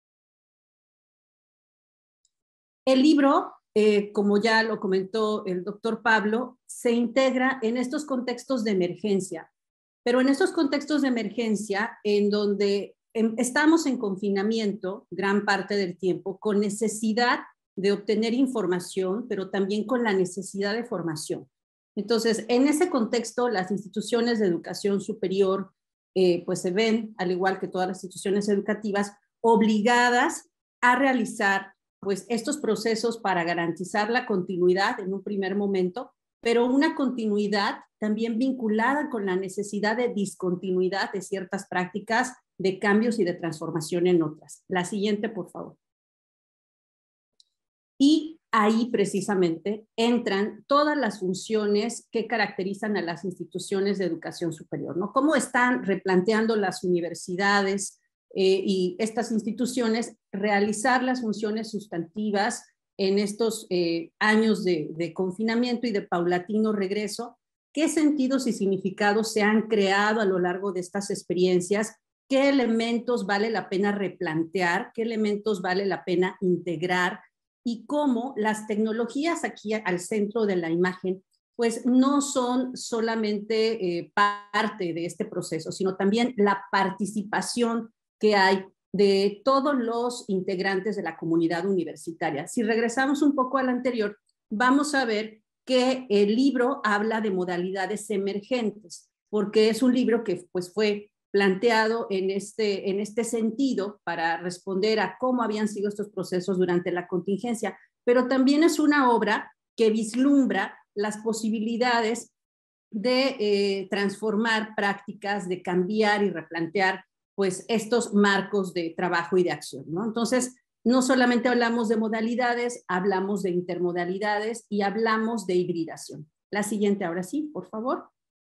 Speaker 5: El libro, eh, como ya lo comentó el doctor Pablo, se integra en estos contextos de emergencia, pero en estos contextos de emergencia en donde en, estamos en confinamiento gran parte del tiempo, con necesidad de obtener información, pero también con la necesidad de formación. Entonces, en ese contexto, las instituciones de educación superior eh, pues se ven, al igual que todas las instituciones educativas, obligadas a realizar pues estos procesos para garantizar la continuidad en un primer momento, pero una continuidad también vinculada con la necesidad de discontinuidad de ciertas prácticas, de cambios y de transformación en otras. La siguiente, por favor. Y ahí precisamente entran todas las funciones que caracterizan a las instituciones de educación superior, ¿no? Cómo están replanteando las universidades, Eh, y estas instituciones realizar las funciones sustantivas en estos eh, años de, de confinamiento y de paulatino regreso, qué sentidos y significados se han creado a lo largo de estas experiencias, qué elementos vale la pena replantear, qué elementos vale la pena integrar y cómo las tecnologías aquí al centro de la imagen pues no son solamente eh, parte de este proceso, sino también la participación que hay de todos los integrantes de la comunidad universitaria. Si regresamos un poco al anterior, vamos a ver que el libro habla de modalidades emergentes, porque es un libro que pues, fue planteado en este, en este sentido para responder a cómo habían sido estos procesos durante la contingencia, pero también es una obra que vislumbra las posibilidades de eh, transformar prácticas, de cambiar y replantear pues estos marcos de trabajo y de acción, ¿no? Entonces, no solamente hablamos de modalidades, hablamos de intermodalidades y hablamos de hibridación. La siguiente, ahora sí, por favor.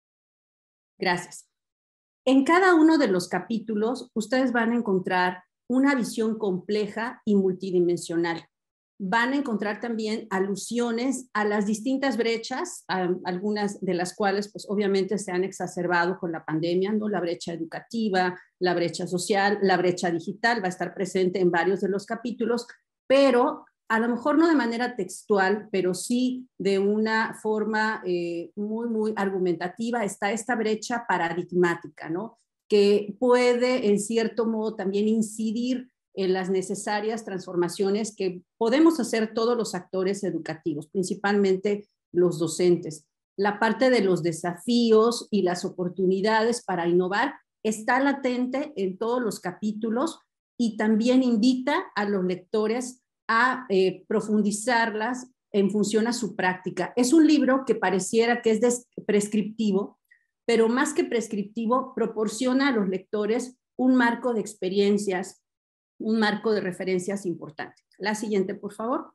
Speaker 5: Gracias. En cada uno de los capítulos, ustedes van a encontrar una visión compleja y multidimensional. Van a encontrar también alusiones a las distintas brechas, a algunas de las cuales pues obviamente se han exacerbado con la pandemia, ¿no? La brecha educativa, la brecha social, la brecha digital va a estar presente en varios de los capítulos, pero a lo mejor no de manera textual, pero sí de una forma eh, muy, muy argumentativa, está esta brecha paradigmática, ¿no? Que puede en cierto modo también incidir en las necesarias transformaciones que podemos hacer todos los actores educativos, principalmente los docentes. La parte de los desafíos y las oportunidades para innovar está latente en todos los capítulos y también invita a los lectores a eh, profundizarlas en función a su práctica. Es un libro que pareciera que es prescriptivo, pero más que prescriptivo, proporciona a los lectores un marco de experiencias, un marco de referencias importante. La siguiente, por favor.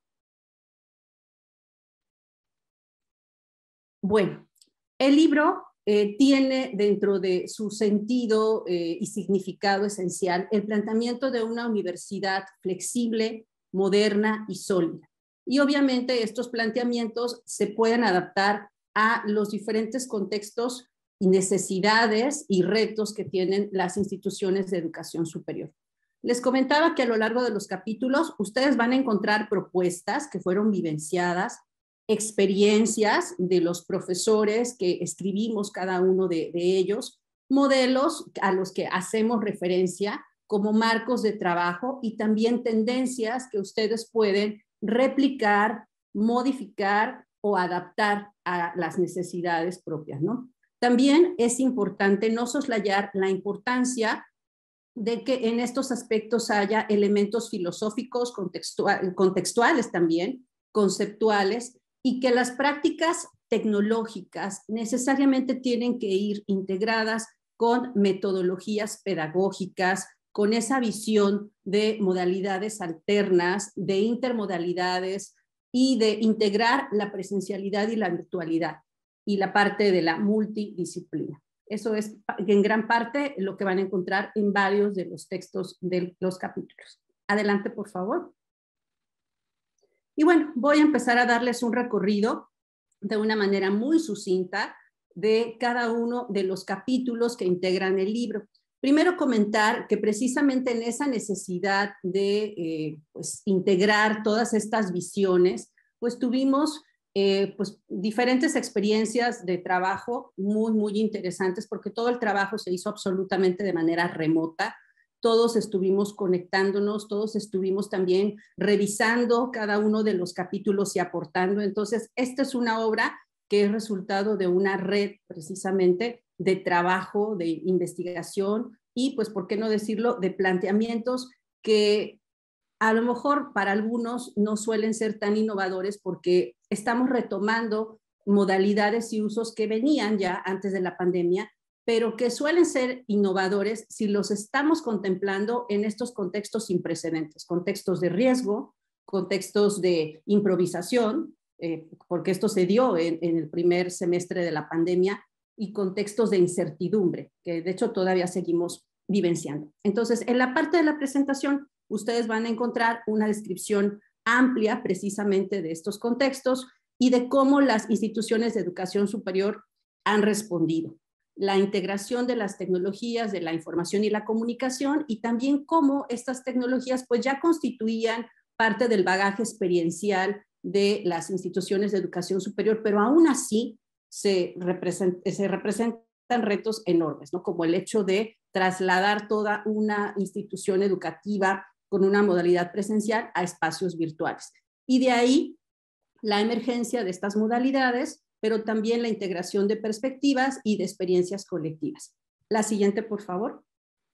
Speaker 5: Bueno, el libro eh, tiene dentro de su sentido eh, y significado esencial el planteamiento de una universidad flexible, moderna y sólida. Y obviamente estos planteamientos se pueden adaptar a los diferentes contextos y necesidades y retos que tienen las instituciones de educación superior. Les comentaba que a lo largo de los capítulos ustedes van a encontrar propuestas que fueron vivenciadas, experiencias de los profesores que escribimos cada uno de, de ellos, modelos a los que hacemos referencia como marcos de trabajo y también tendencias que ustedes pueden replicar, modificar o adaptar a las necesidades propias, ¿no? También es importante no soslayar la importancia de que en estos aspectos haya elementos filosóficos, contextual, contextuales también, conceptuales, y que las prácticas tecnológicas necesariamente tienen que ir integradas con metodologías pedagógicas, con esa visión de modalidades alternas, de intermodalidades y de integrar la presencialidad y la virtualidad y la parte de la multidisciplina. Eso es en gran parte lo que van a encontrar en varios de los textos de los capítulos. Adelante, por favor. Y bueno, voy a empezar a darles un recorrido de una manera muy sucinta de cada uno de los capítulos que integran el libro. Primero comentar que precisamente en esa necesidad de eh, pues, integrar todas estas visiones, pues tuvimos eh, pues, diferentes experiencias de trabajo muy, muy interesantes, porque todo el trabajo se hizo absolutamente de manera remota. Todos estuvimos conectándonos, todos estuvimos también revisando cada uno de los capítulos y aportando. Entonces, esta es una obra que es resultado de una red precisamente de trabajo, de investigación y, pues, ¿por qué no decirlo?, de planteamientos que a lo mejor para algunos no suelen ser tan innovadores porque estamos retomando modalidades y usos que venían ya antes de la pandemia, pero que suelen ser innovadores si los estamos contemplando en estos contextos sin precedentes, contextos de riesgo, contextos de improvisación, eh, porque esto se dio en, en el primer semestre de la pandemia, y contextos de incertidumbre, que de hecho todavía seguimos vivenciando. Entonces, en la parte de la presentación, ustedes van a encontrar una descripción amplia precisamente de estos contextos y de cómo las instituciones de educación superior han respondido. La integración de las tecnologías de la información y la comunicación y también cómo estas tecnologías pues ya constituían parte del bagaje experiencial de las instituciones de educación superior, pero aún así se, represent, se representan retos enormes, ¿no? Como el hecho de trasladar toda una institución educativa con una modalidad presencial a espacios virtuales. Y de ahí la emergencia de estas modalidades, pero también la integración de perspectivas y de experiencias colectivas. La siguiente, por favor.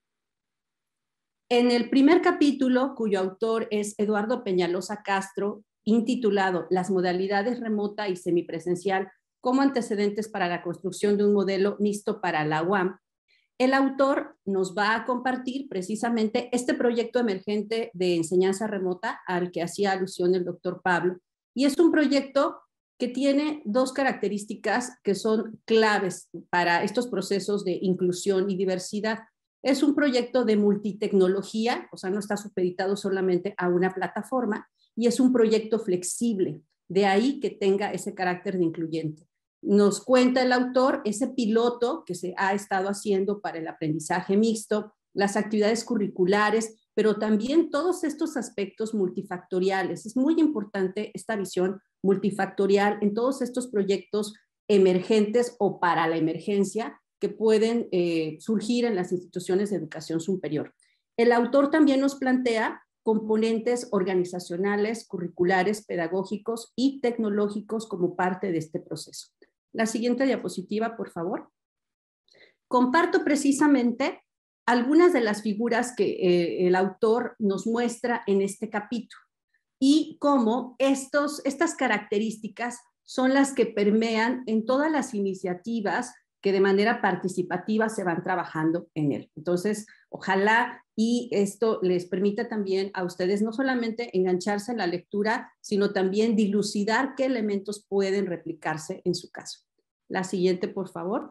Speaker 5: En el primer capítulo, cuyo autor es Eduardo Peñalosa Castro, intitulado Las modalidades remota y semipresencial como antecedentes para la construcción de un modelo mixto para la U A M, el autor nos va a compartir precisamente este proyecto emergente de enseñanza remota al que hacía alusión el doctor Pablo. Y es un proyecto que tiene dos características que son claves para estos procesos de inclusión y diversidad. Es un proyecto de multitecnología, o sea, no está supeditado solamente a una plataforma, y es un proyecto flexible, de ahí que tenga ese carácter de incluyente. Nos cuenta el autor ese piloto que se ha estado haciendo para el aprendizaje mixto, las actividades curriculares, pero también todos estos aspectos multifactoriales. Es muy importante esta visión multifactorial en todos estos proyectos emergentes o para la emergencia que pueden eh, surgir en las instituciones de educación superior. El autor también nos plantea componentes organizacionales, curriculares, pedagógicos y tecnológicos como parte de este proceso. La siguiente diapositiva, por favor. Comparto precisamente algunas de las figuras que eh, el autor nos muestra en este capítulo y cómo estos, estas características son las que permean en todas las iniciativas que de manera participativa se van trabajando en él. Entonces, ojalá y esto les permita también a ustedes no solamente engancharse en la lectura, sino también dilucidar qué elementos pueden replicarse en su caso. La siguiente, por favor.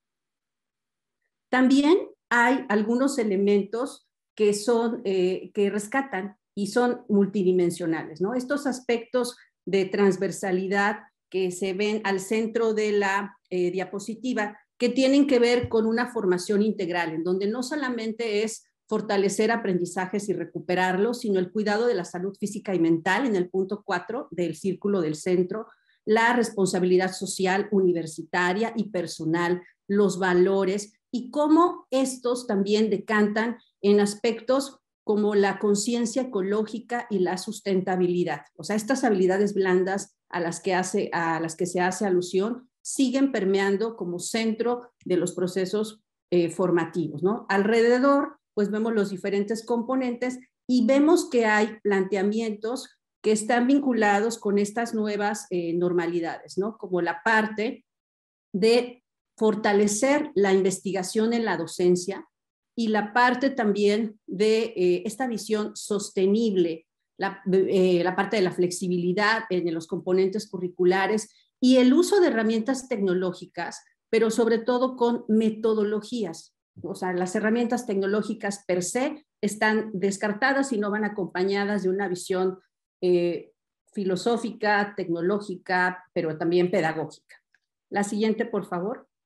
Speaker 5: También hay algunos elementos que, son, eh, que rescatan y son multidimensionales, ¿no? Estos aspectos de transversalidad que se ven al centro de la eh, diapositiva, que tienen que ver con una formación integral, en donde no solamente es fortalecer aprendizajes y recuperarlos, sino el cuidado de la salud física y mental en el punto cuatro del círculo del centro, la responsabilidad social, universitaria y personal, los valores y cómo estos también decantan en aspectos como la conciencia ecológica y la sustentabilidad. O sea, estas habilidades blandas a las que, hace, a las que se hace alusión siguen permeando como centro de los procesos eh, formativos, ¿no? Alrededor, pues vemos los diferentes componentes y vemos que hay planteamientos que están vinculados con estas nuevas eh, normalidades, ¿no? Como la parte de fortalecer la investigación en la docencia y la parte también de eh, esta visión sostenible, la, eh, la parte de la flexibilidad en los componentes curriculares y el uso de herramientas tecnológicas, pero sobre todo con metodologías. O sea, las herramientas tecnológicas per se están descartadas y no van acompañadas de una visión eh, filosófica, tecnológica, pero también pedagógica. La siguiente, por favor.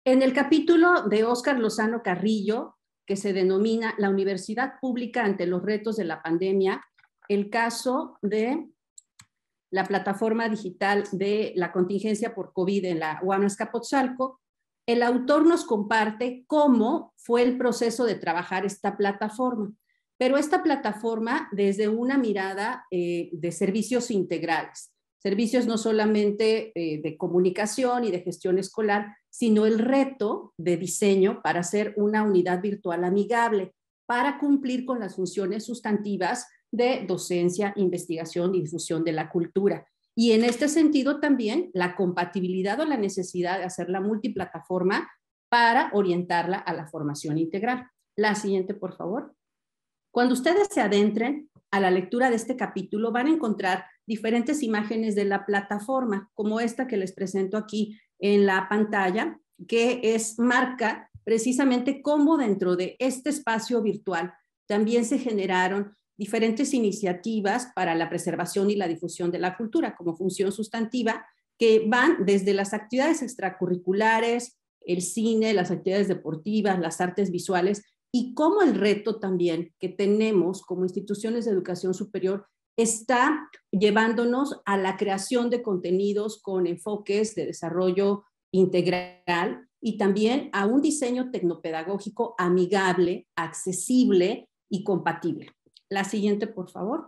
Speaker 5: En el capítulo de Óscar Lozano Carrillo, que se denomina La Universidad Pública ante los retos de la pandemia, el caso de la plataforma digital de la contingencia por COVID en la U A M Azcapotzalco, el autor nos comparte cómo fue el proceso de trabajar esta plataforma, pero esta plataforma desde una mirada eh, de servicios integrales, servicios no solamente eh, de comunicación y de gestión escolar, sino el reto de diseño para hacer una unidad virtual amigable, para cumplir con las funciones sustantivas de docencia, investigación y difusión de la cultura. Y en este sentido también la compatibilidad o la necesidad de hacer la multiplataforma para orientarla a la formación integral. La siguiente, por favor. Cuando ustedes se adentren a la lectura de este capítulo, van a encontrar diferentes imágenes de la plataforma, como esta que les presento aquí en la pantalla, que es marca precisamente cómo dentro de este espacio virtual también se generaron diferentes iniciativas para la preservación y la difusión de la cultura como función sustantiva, que van desde las actividades extracurriculares, el cine, las actividades deportivas, las artes visuales, y cómo el reto también que tenemos como instituciones de educación superior está llevándonos a la creación de contenidos con enfoques de desarrollo integral y también a un diseño tecnopedagógico amigable, accesible y compatible. La siguiente, por favor.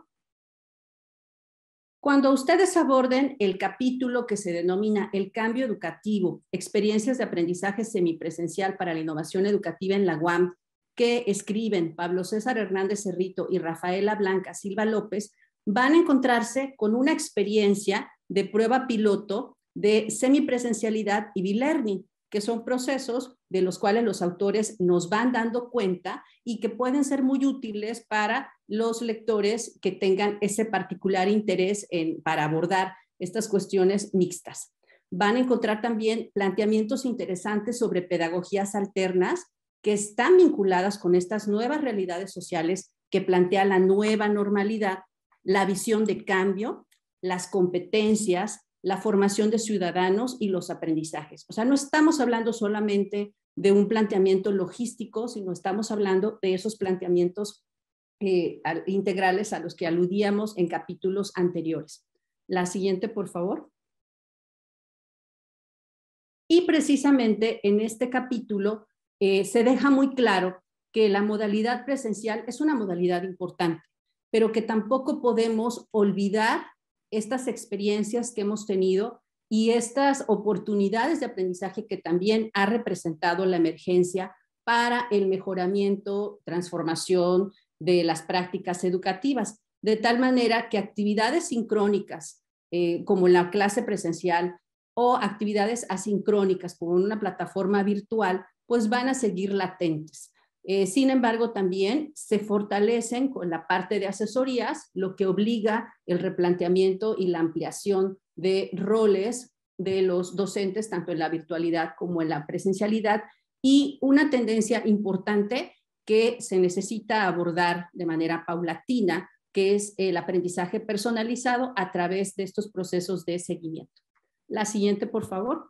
Speaker 5: Cuando ustedes aborden el capítulo que se denomina El cambio educativo, experiencias de aprendizaje semipresencial para la innovación educativa en la U A M, que escriben Pablo César Hernández Cerrito y Rafaela Blanca Silva López, van a encontrarse con una experiencia de prueba piloto de semipresencialidad y B-Learning, que son procesos de los cuales los autores nos van dando cuenta y que pueden ser muy útiles para los lectores que tengan ese particular interés en, para abordar estas cuestiones mixtas. Van a encontrar también planteamientos interesantes sobre pedagogías alternas que están vinculadas con estas nuevas realidades sociales que plantea la nueva normalidad, la visión de cambio, las competencias, la formación de ciudadanos y los aprendizajes. O sea, no estamos hablando solamente de un planteamiento logístico, sino estamos hablando de esos planteamientos eh, integrales a los que aludíamos en capítulos anteriores. La siguiente, por favor. Y precisamente en este capítulo eh, se deja muy claro que la modalidad presencial es una modalidad importante, pero que tampoco podemos olvidar estas experiencias que hemos tenido y estas oportunidades de aprendizaje que también ha representado la emergencia para el mejoramiento, transformación de las prácticas educativas, de tal manera que actividades sincrónicas eh, como la clase presencial o actividades asincrónicas como una plataforma virtual, pues van a seguir latentes. Eh, sin embargo, también se fortalecen con la parte de asesorías, lo que obliga el replanteamiento y la ampliación de roles de los docentes, tanto en la virtualidad como en la presencialidad, y una tendencia importante que se necesita abordar de manera paulatina, que es el aprendizaje personalizado a través de estos procesos de seguimiento. La siguiente, por favor.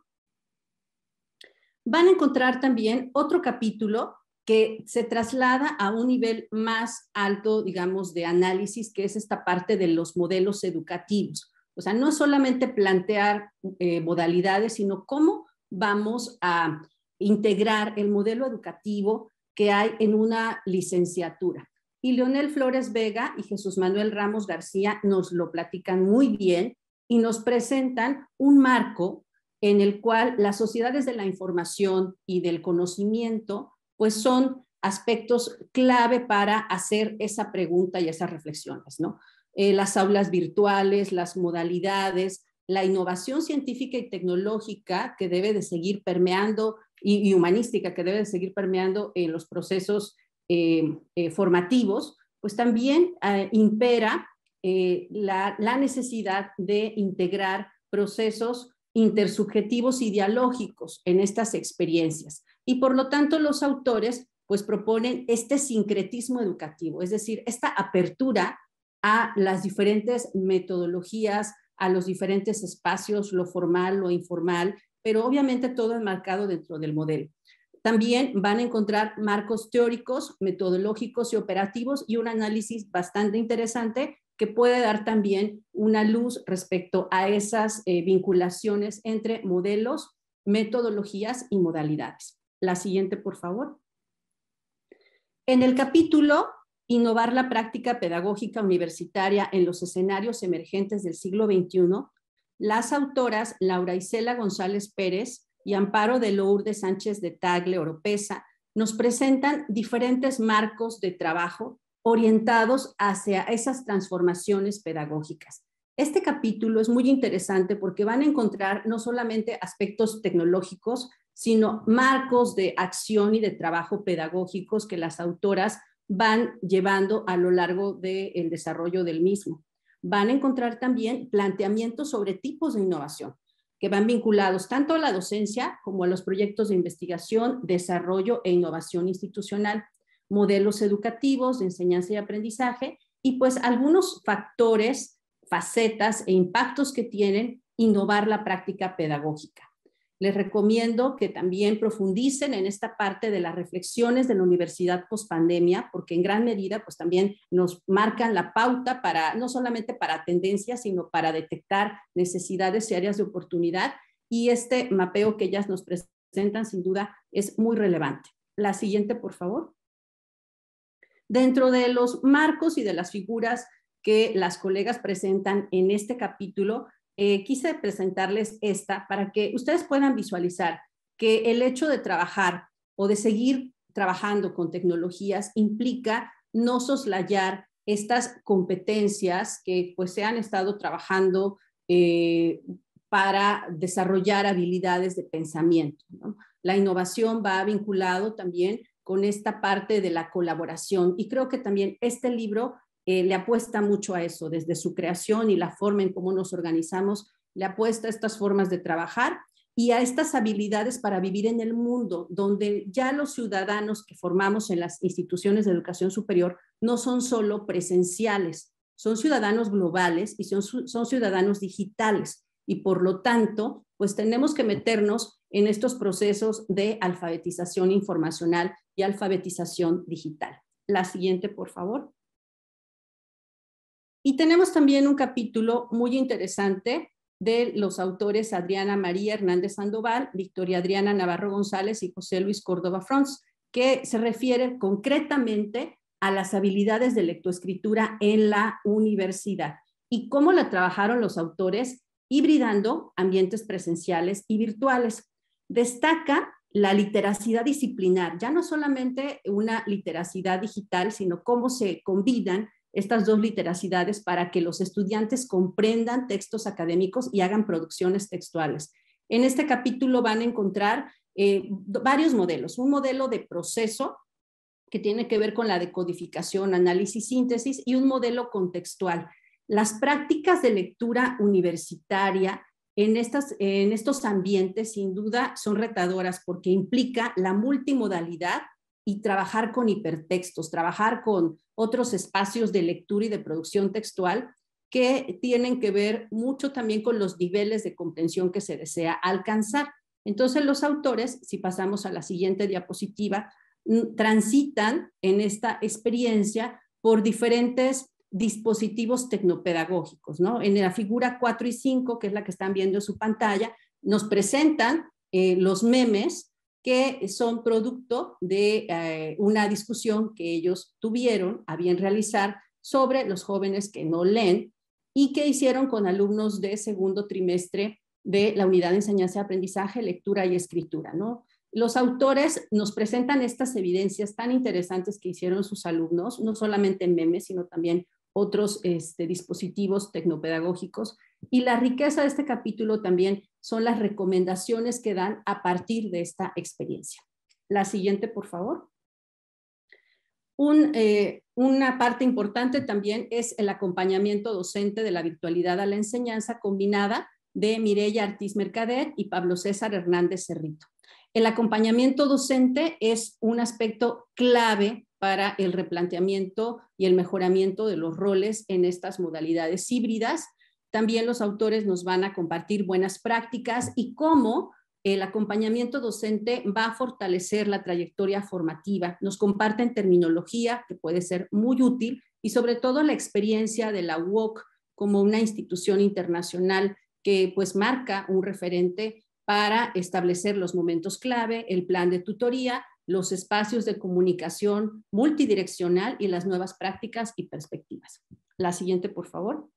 Speaker 5: Van a encontrar también otro capítulo que se traslada a un nivel más alto, digamos, de análisis, que es esta parte de los modelos educativos. O sea, no solamente plantear eh, modalidades, sino cómo vamos a integrar el modelo educativo que hay en una licenciatura. Y Leonel Flores Vega y Jesús Manuel Ramos García nos lo platican muy bien y nos presentan un marco en el cual las sociedades de la información y del conocimiento pues son aspectos clave para hacer esa pregunta y esas reflexiones, ¿no? Eh, las aulas virtuales, las modalidades, la innovación científica y tecnológica que debe de seguir permeando y, y humanística que debe de seguir permeando en los procesos eh, eh, formativos, pues también eh, impera eh, la, la necesidad de integrar procesos intersubjetivos y dialógicos en estas experiencias. Y por lo tanto los autores pues proponen este sincretismo educativo, es decir, esta apertura a las diferentes metodologías, a los diferentes espacios, lo formal, lo informal, pero obviamente todo enmarcado dentro del modelo. También van a encontrar marcos teóricos, metodológicos y operativos y un análisis bastante interesante que puede dar también una luz respecto a esas eh, vinculaciones entre modelos, metodologías y modalidades. La siguiente, por favor. En el capítulo Innovar la práctica pedagógica universitaria en los escenarios emergentes del siglo veintiuno, las autoras Laura Isela González Pérez y Amparo de Lourdes Sánchez de Tagle Oropesa nos presentan diferentes marcos de trabajo orientados hacia esas transformaciones pedagógicas. Este capítulo es muy interesante porque van a encontrar no solamente aspectos tecnológicos, sino marcos de acción y de trabajo pedagógicos que las autoras van llevando a lo largo del desarrollo del mismo. Van a encontrar también planteamientos sobre tipos de innovación que van vinculados tanto a la docencia como a los proyectos de investigación, desarrollo e innovación institucional, modelos educativos de enseñanza y aprendizaje y pues algunos factores, facetas e impactos que tienen innovar la práctica pedagógica. Les recomiendo que también profundicen en esta parte de las reflexiones de la universidad pospandemia, porque en gran medida pues también nos marcan la pauta para, no solamente para tendencias, sino para detectar necesidades y áreas de oportunidad. Y este mapeo que ellas nos presentan sin duda es muy relevante. La siguiente, por favor. Dentro de los marcos y de las figuras que las colegas presentan en este capítulo, Eh, quise presentarles esta para que ustedes puedan visualizar que el hecho de trabajar o de seguir trabajando con tecnologías implica no soslayar estas competencias que pues se han estado trabajando eh, para desarrollar habilidades de pensamiento, ¿no? La innovación va vinculado también con esta parte de la colaboración y creo que también este libro Eh, le apuesta mucho a eso, desde su creación y la forma en cómo nos organizamos, le apuesta a estas formas de trabajar y a estas habilidades para vivir en el mundo, donde ya los ciudadanos que formamos en las instituciones de educación superior no son solo presenciales, son ciudadanos globales y son, son ciudadanos digitales y por lo tanto, pues tenemos que meternos en estos procesos de alfabetización informacional y alfabetización digital. La siguiente, por favor. Y tenemos también un capítulo muy interesante de los autores Adriana María Hernández Sandoval, Victoria Adriana Navarro González y José Luis Córdoba Frons, que se refiere concretamente a las habilidades de lectoescritura en la universidad y cómo la trabajaron los autores hibridando ambientes presenciales y virtuales. Destaca la literacidad disciplinar, ya no solamente una literacidad digital, sino cómo se combinan estas dos literacidades para que los estudiantes comprendan textos académicos y hagan producciones textuales. En este capítulo van a encontrar eh, varios modelos. Un modelo de proceso que tiene que ver con la decodificación, análisis, síntesis y un modelo contextual. Las prácticas de lectura universitaria en, estas, en estos ambientes sin duda son retadoras porque implica la multimodalidad y trabajar con hipertextos, trabajar con otros espacios de lectura y de producción textual que tienen que ver mucho también con los niveles de comprensión que se desea alcanzar. Entonces los autores, si pasamos a la siguiente diapositiva, transitan en esta experiencia por diferentes dispositivos tecnopedagógicos, ¿no? En la figura cuatro y cinco, que es la que están viendo en su pantalla, nos presentan eh, los memes que son producto de eh, una discusión que ellos tuvieron a bien realizar sobre los jóvenes que no leen y que hicieron con alumnos de segundo trimestre de la unidad de enseñanza y aprendizaje, lectura y escritura, ¿no? Los autores nos presentan estas evidencias tan interesantes que hicieron sus alumnos, no solamente en memes, sino también otros este, dispositivos tecnopedagógicos. Y la riqueza de este capítulo también son las recomendaciones que dan a partir de esta experiencia. La siguiente, por favor. Un, eh, una parte importante también es el acompañamiento docente de la virtualidad a la enseñanza combinada de Mireya Ortiz Mercader y Pablo César Hernández Cerrito. El acompañamiento docente es un aspecto clave para el replanteamiento y el mejoramiento de los roles en estas modalidades híbridas. También los autores nos van a compartir buenas prácticas y cómo el acompañamiento docente va a fortalecer la trayectoria formativa, nos comparten terminología que puede ser muy útil y sobre todo la experiencia de la U O C como una institución internacional que pues marca un referente para establecer los momentos clave, el plan de tutoría, los espacios de comunicación multidireccional y las nuevas prácticas y perspectivas. La siguiente, por favor.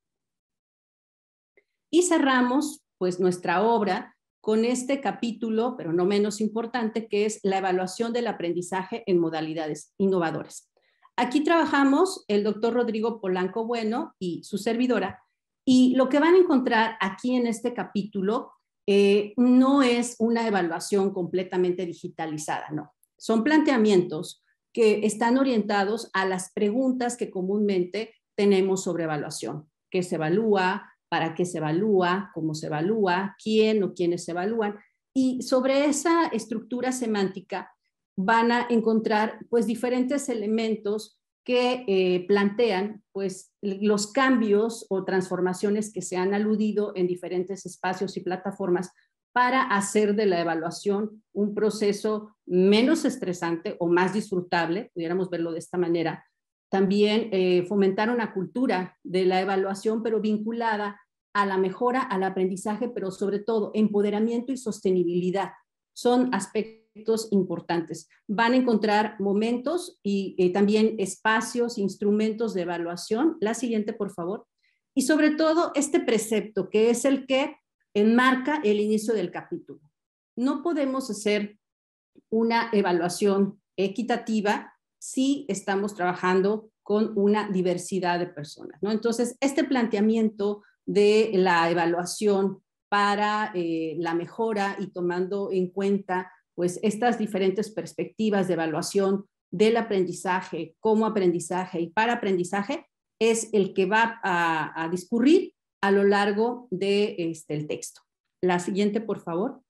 Speaker 5: Y cerramos pues nuestra obra con este capítulo, pero no menos importante, que es la evaluación del aprendizaje en modalidades innovadoras. Aquí trabajamos el doctor Rodrigo Polanco Bueno y su servidora, y lo que van a encontrar aquí en este capítulo eh, no es una evaluación completamente digitalizada, no. Son planteamientos que están orientados a las preguntas que comúnmente tenemos sobre evaluación. ¿Qué se evalúa? ¿Para qué se evalúa? ¿Cómo se evalúa? ¿Quién o quiénes se evalúan? Y sobre esa estructura semántica van a encontrar pues diferentes elementos que eh, plantean pues los cambios o transformaciones que se han aludido en diferentes espacios y plataformas para hacer de la evaluación un proceso menos estresante o más disfrutable, pudiéramos verlo de esta manera. También eh, fomentar una cultura de la evaluación, pero vinculada a la mejora, al aprendizaje, pero sobre todo empoderamiento y sostenibilidad. Son aspectos importantes. Van a encontrar momentos y eh, también espacios, instrumentos de evaluación. La siguiente, por favor. Y sobre todo este precepto, que es el que enmarca el inicio del capítulo. No podemos hacer una evaluación equitativa si estamos trabajando con una diversidad de personas, ¿no? Entonces, este planteamiento de la evaluación para eh, la mejora y tomando en cuenta pues estas diferentes perspectivas de evaluación del aprendizaje, como aprendizaje y para aprendizaje, es el que va a, a discurrir a lo largo de este, el texto. La siguiente, por favor.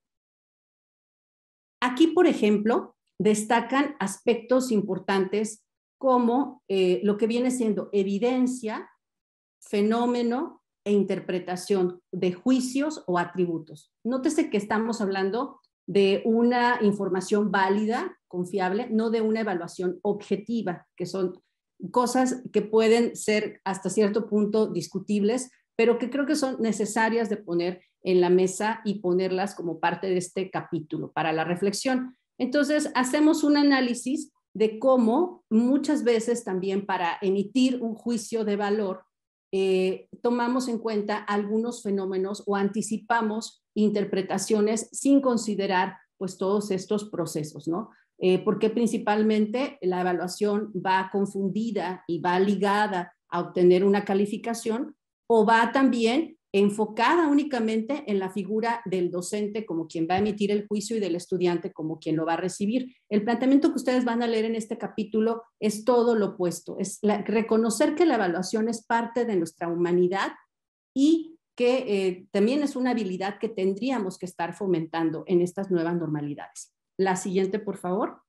Speaker 5: Aquí, por ejemplo, destacan aspectos importantes como eh, lo que viene siendo evidencia, fenómeno e interpretación de juicios o atributos. Nótese que estamos hablando de una información válida, confiable, no de una evaluación objetiva, que son cosas que pueden ser hasta cierto punto discutibles, pero que creo que son necesarias de poner en la mesa y ponerlas como parte de este capítulo para la reflexión. Entonces, hacemos un análisis de cómo muchas veces también para emitir un juicio de valor eh, tomamos en cuenta algunos fenómenos o anticipamos interpretaciones sin considerar pues todos estos procesos, ¿no? Eh, porque principalmente la evaluación va confundida y va ligada a obtener una calificación o va también enfocada únicamente en la figura del docente como quien va a emitir el juicio y del estudiante como quien lo va a recibir. El planteamiento que ustedes van a leer en este capítulo es todo lo opuesto, es la, reconocer que la evaluación es parte de nuestra humanidad y que eh, también es una habilidad que tendríamos que estar fomentando en estas nuevas normalidades. La siguiente, por favor.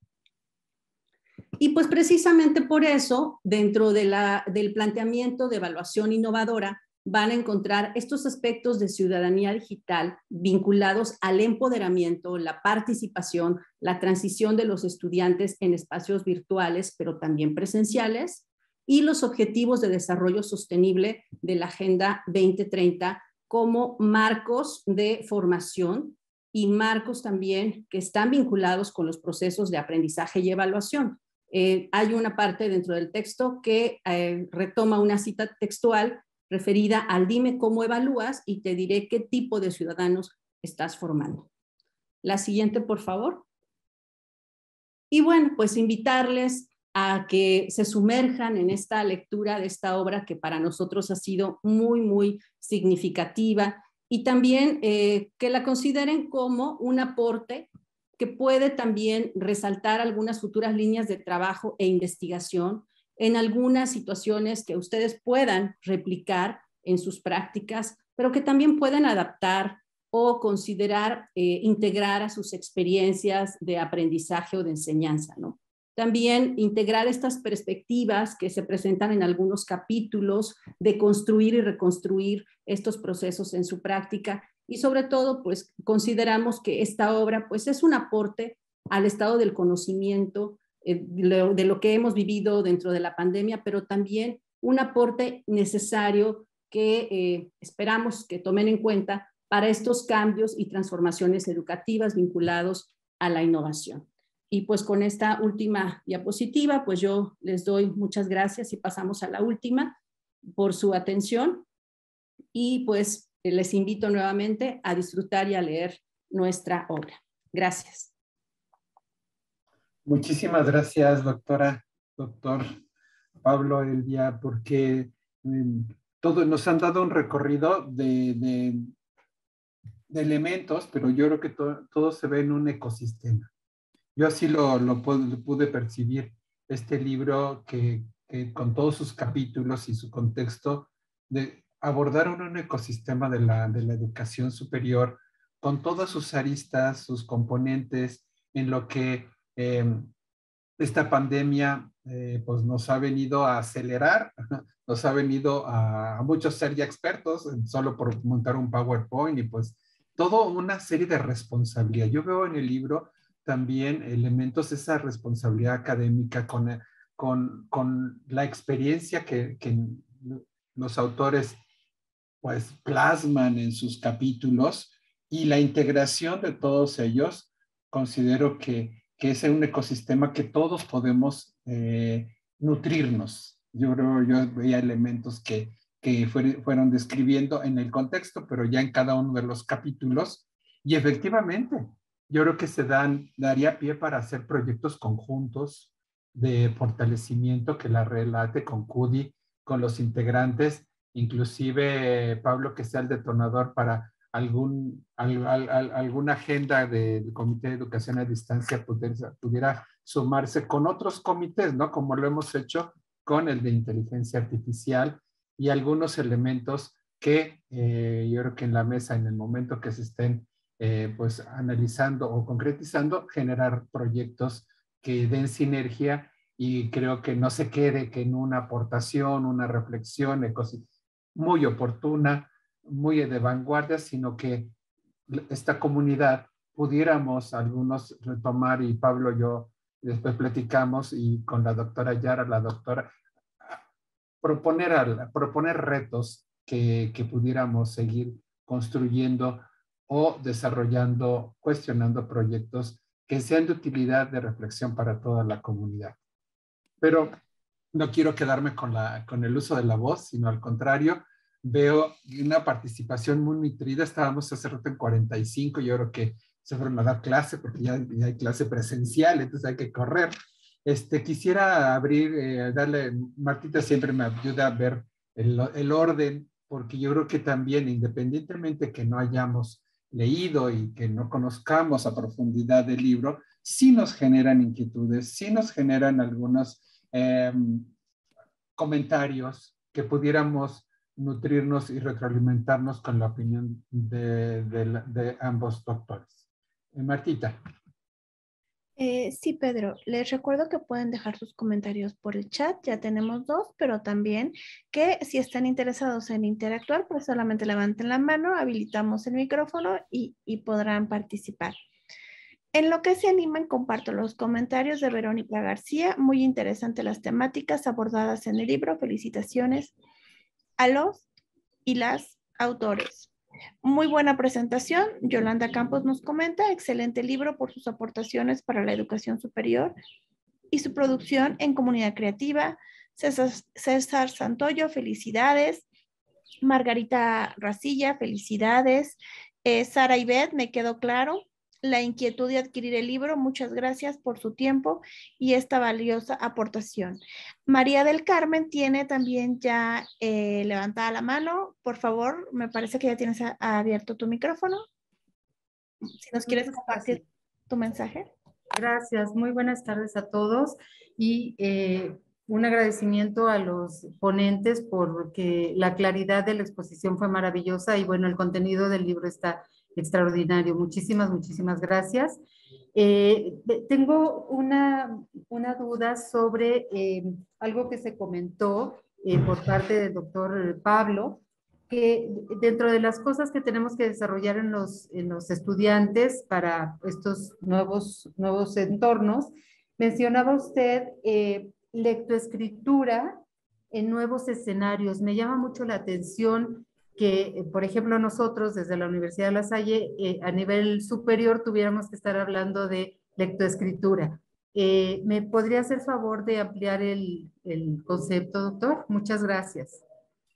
Speaker 5: Y pues precisamente por eso, dentro de la, del planteamiento de evaluación innovadora, van a encontrar estos aspectos de ciudadanía digital vinculados al empoderamiento, la participación, la transición de los estudiantes en espacios virtuales, pero también presenciales, y los objetivos de desarrollo sostenible de la Agenda veinte treinta como marcos de formación y marcos también que están vinculados con los procesos de aprendizaje y evaluación. Eh, hay una parte dentro del texto que eh, retoma una cita textual referida al dime cómo evalúas y te diré qué tipo de ciudadanos estás formando. La siguiente, por favor. Y bueno, pues invitarles a que se sumerjan en esta lectura de esta obra que para nosotros ha sido muy, muy significativa y también eh, que la consideren como un aporte que puede también resaltar algunas futuras líneas de trabajo e investigación en algunas situaciones que ustedes puedan replicar en sus prácticas, pero que también pueden adaptar o considerar eh, integrar a sus experiencias de aprendizaje o de enseñanza, ¿no? También integrar estas perspectivas que se presentan en algunos capítulos de construir y reconstruir estos procesos en su práctica y sobre todo pues consideramos que esta obra pues es un aporte al estado del conocimiento eh, de lo que hemos vivido dentro de la pandemia, pero también un aporte necesario que eh, esperamos que tomen en cuenta para estos cambios y transformaciones educativas vinculados a la innovación. Y pues con esta última diapositiva, pues yo les doy muchas gracias y pasamos a la última por su atención y pues les invito nuevamente a disfrutar y a leer nuestra obra. Gracias.
Speaker 3: Muchísimas gracias, doctora, doctor Pablo Elvia, porque eh, todos nos han dado un recorrido de, de, de elementos, pero yo creo que to, todo se ve en un ecosistema. Yo así lo, lo, lo pude percibir, este libro que, que con todos sus capítulos y su contexto, de, abordaron un ecosistema de la, de la educación superior, con todas sus aristas, sus componentes, en lo que eh, esta pandemia eh, pues nos ha venido a acelerar, nos ha venido a, a muchos ser ya expertos, solo por montar un PowerPoint y pues toda una serie de responsabilidad. Yo veo en el libro también elementos de esa responsabilidad académica con, con, con la experiencia que, que los autores pues plasman en sus capítulos y la integración de todos ellos. Considero que, que es un ecosistema que todos podemos eh, nutrirnos. Yo creo, yo veía elementos que, que fue, fueron describiendo en el contexto, pero ya en cada uno de los capítulos. Y efectivamente, yo creo que se dan, daría pie para hacer proyectos conjuntos de fortalecimiento que la Red LATE con CUDI, con los integrantes, inclusive Pablo, que sea el detonador para algún, al, al, al, alguna agenda del Comité de Educación a Distancia pudiera, pudiera sumarse con otros comités, ¿no? Como lo hemos hecho con el de inteligencia artificial y algunos elementos que eh, yo creo que en la mesa, en el momento que se estén eh, pues analizando o concretizando, generar proyectos que den sinergia y creo que no se quede que en una aportación, una reflexión muy oportuna, muy de vanguardia, sino que esta comunidad pudiéramos algunos retomar, y Pablo y yo después platicamos, y con la doctora Yara, la doctora, proponer, proponer retos que, que pudiéramos seguir construyendo o desarrollando, cuestionando proyectos que sean de utilidad, de reflexión para toda la comunidad. Pero no quiero quedarme con, la, con el uso de la voz, sino al contrario, veo una participación muy nutrida. Estábamos hace rato en cuarenta y cinco, yo creo que se fueron a dar clase porque ya, ya hay clase presencial, entonces hay que correr. Este, quisiera abrir, eh, darle, Martita siempre me ayuda a ver el, el orden, porque yo creo que también, independientemente que no hayamos leído y que no conozcamos a profundidad el libro, sí nos generan inquietudes, sí nos generan algunos eh, comentarios que pudiéramos nutrirnos y retroalimentarnos con la opinión de, de, de ambos doctores. Eh, Martita.
Speaker 6: Eh, sí, Pedro, les recuerdo que pueden dejar sus comentarios por el chat, ya tenemos dos, pero también que si están interesados en interactuar, pues solamente levanten la mano, habilitamos el micrófono y, y podrán participar. En lo que se animan, comparto los comentarios de Verónica García, muy interesantes las temáticas abordadas en el libro, felicitaciones a los y las autores. Muy buena presentación. Yolanda Campos nos comenta, excelente libro por sus aportaciones para la educación superior y su producción en comunidad creativa. César, César Santoyo, felicidades. Margarita Racilla, felicidades. Eh, Sara Ibet, me quedó claro la inquietud de adquirir el libro. Muchas gracias por su tiempo y esta valiosa aportación. María del Carmen tiene también ya eh, levantada la mano. Por favor, me parece que ya tienes a, a abierto tu micrófono. Si nos quieres compartir tu mensaje.
Speaker 7: Gracias, muy buenas tardes a todos y eh, un agradecimiento a los ponentes porque la claridad de la exposición fue maravillosa y bueno, el contenido del libro está extraordinario. Muchísimas, muchísimas gracias. Eh, tengo una, una duda sobre eh, algo que se comentó eh, por parte del doctor Pablo, que dentro de las cosas que tenemos que desarrollar en los, en los estudiantes para estos nuevos, nuevos entornos, mencionaba usted eh, lectoescritura en nuevos escenarios. Me llama mucho la atención que, por ejemplo, nosotros desde la Universidad de La Salle, eh, a nivel superior, tuviéramos que estar hablando de lectoescritura. Eh, ¿Me podría hacer favor de ampliar el, el concepto, doctor? Muchas gracias.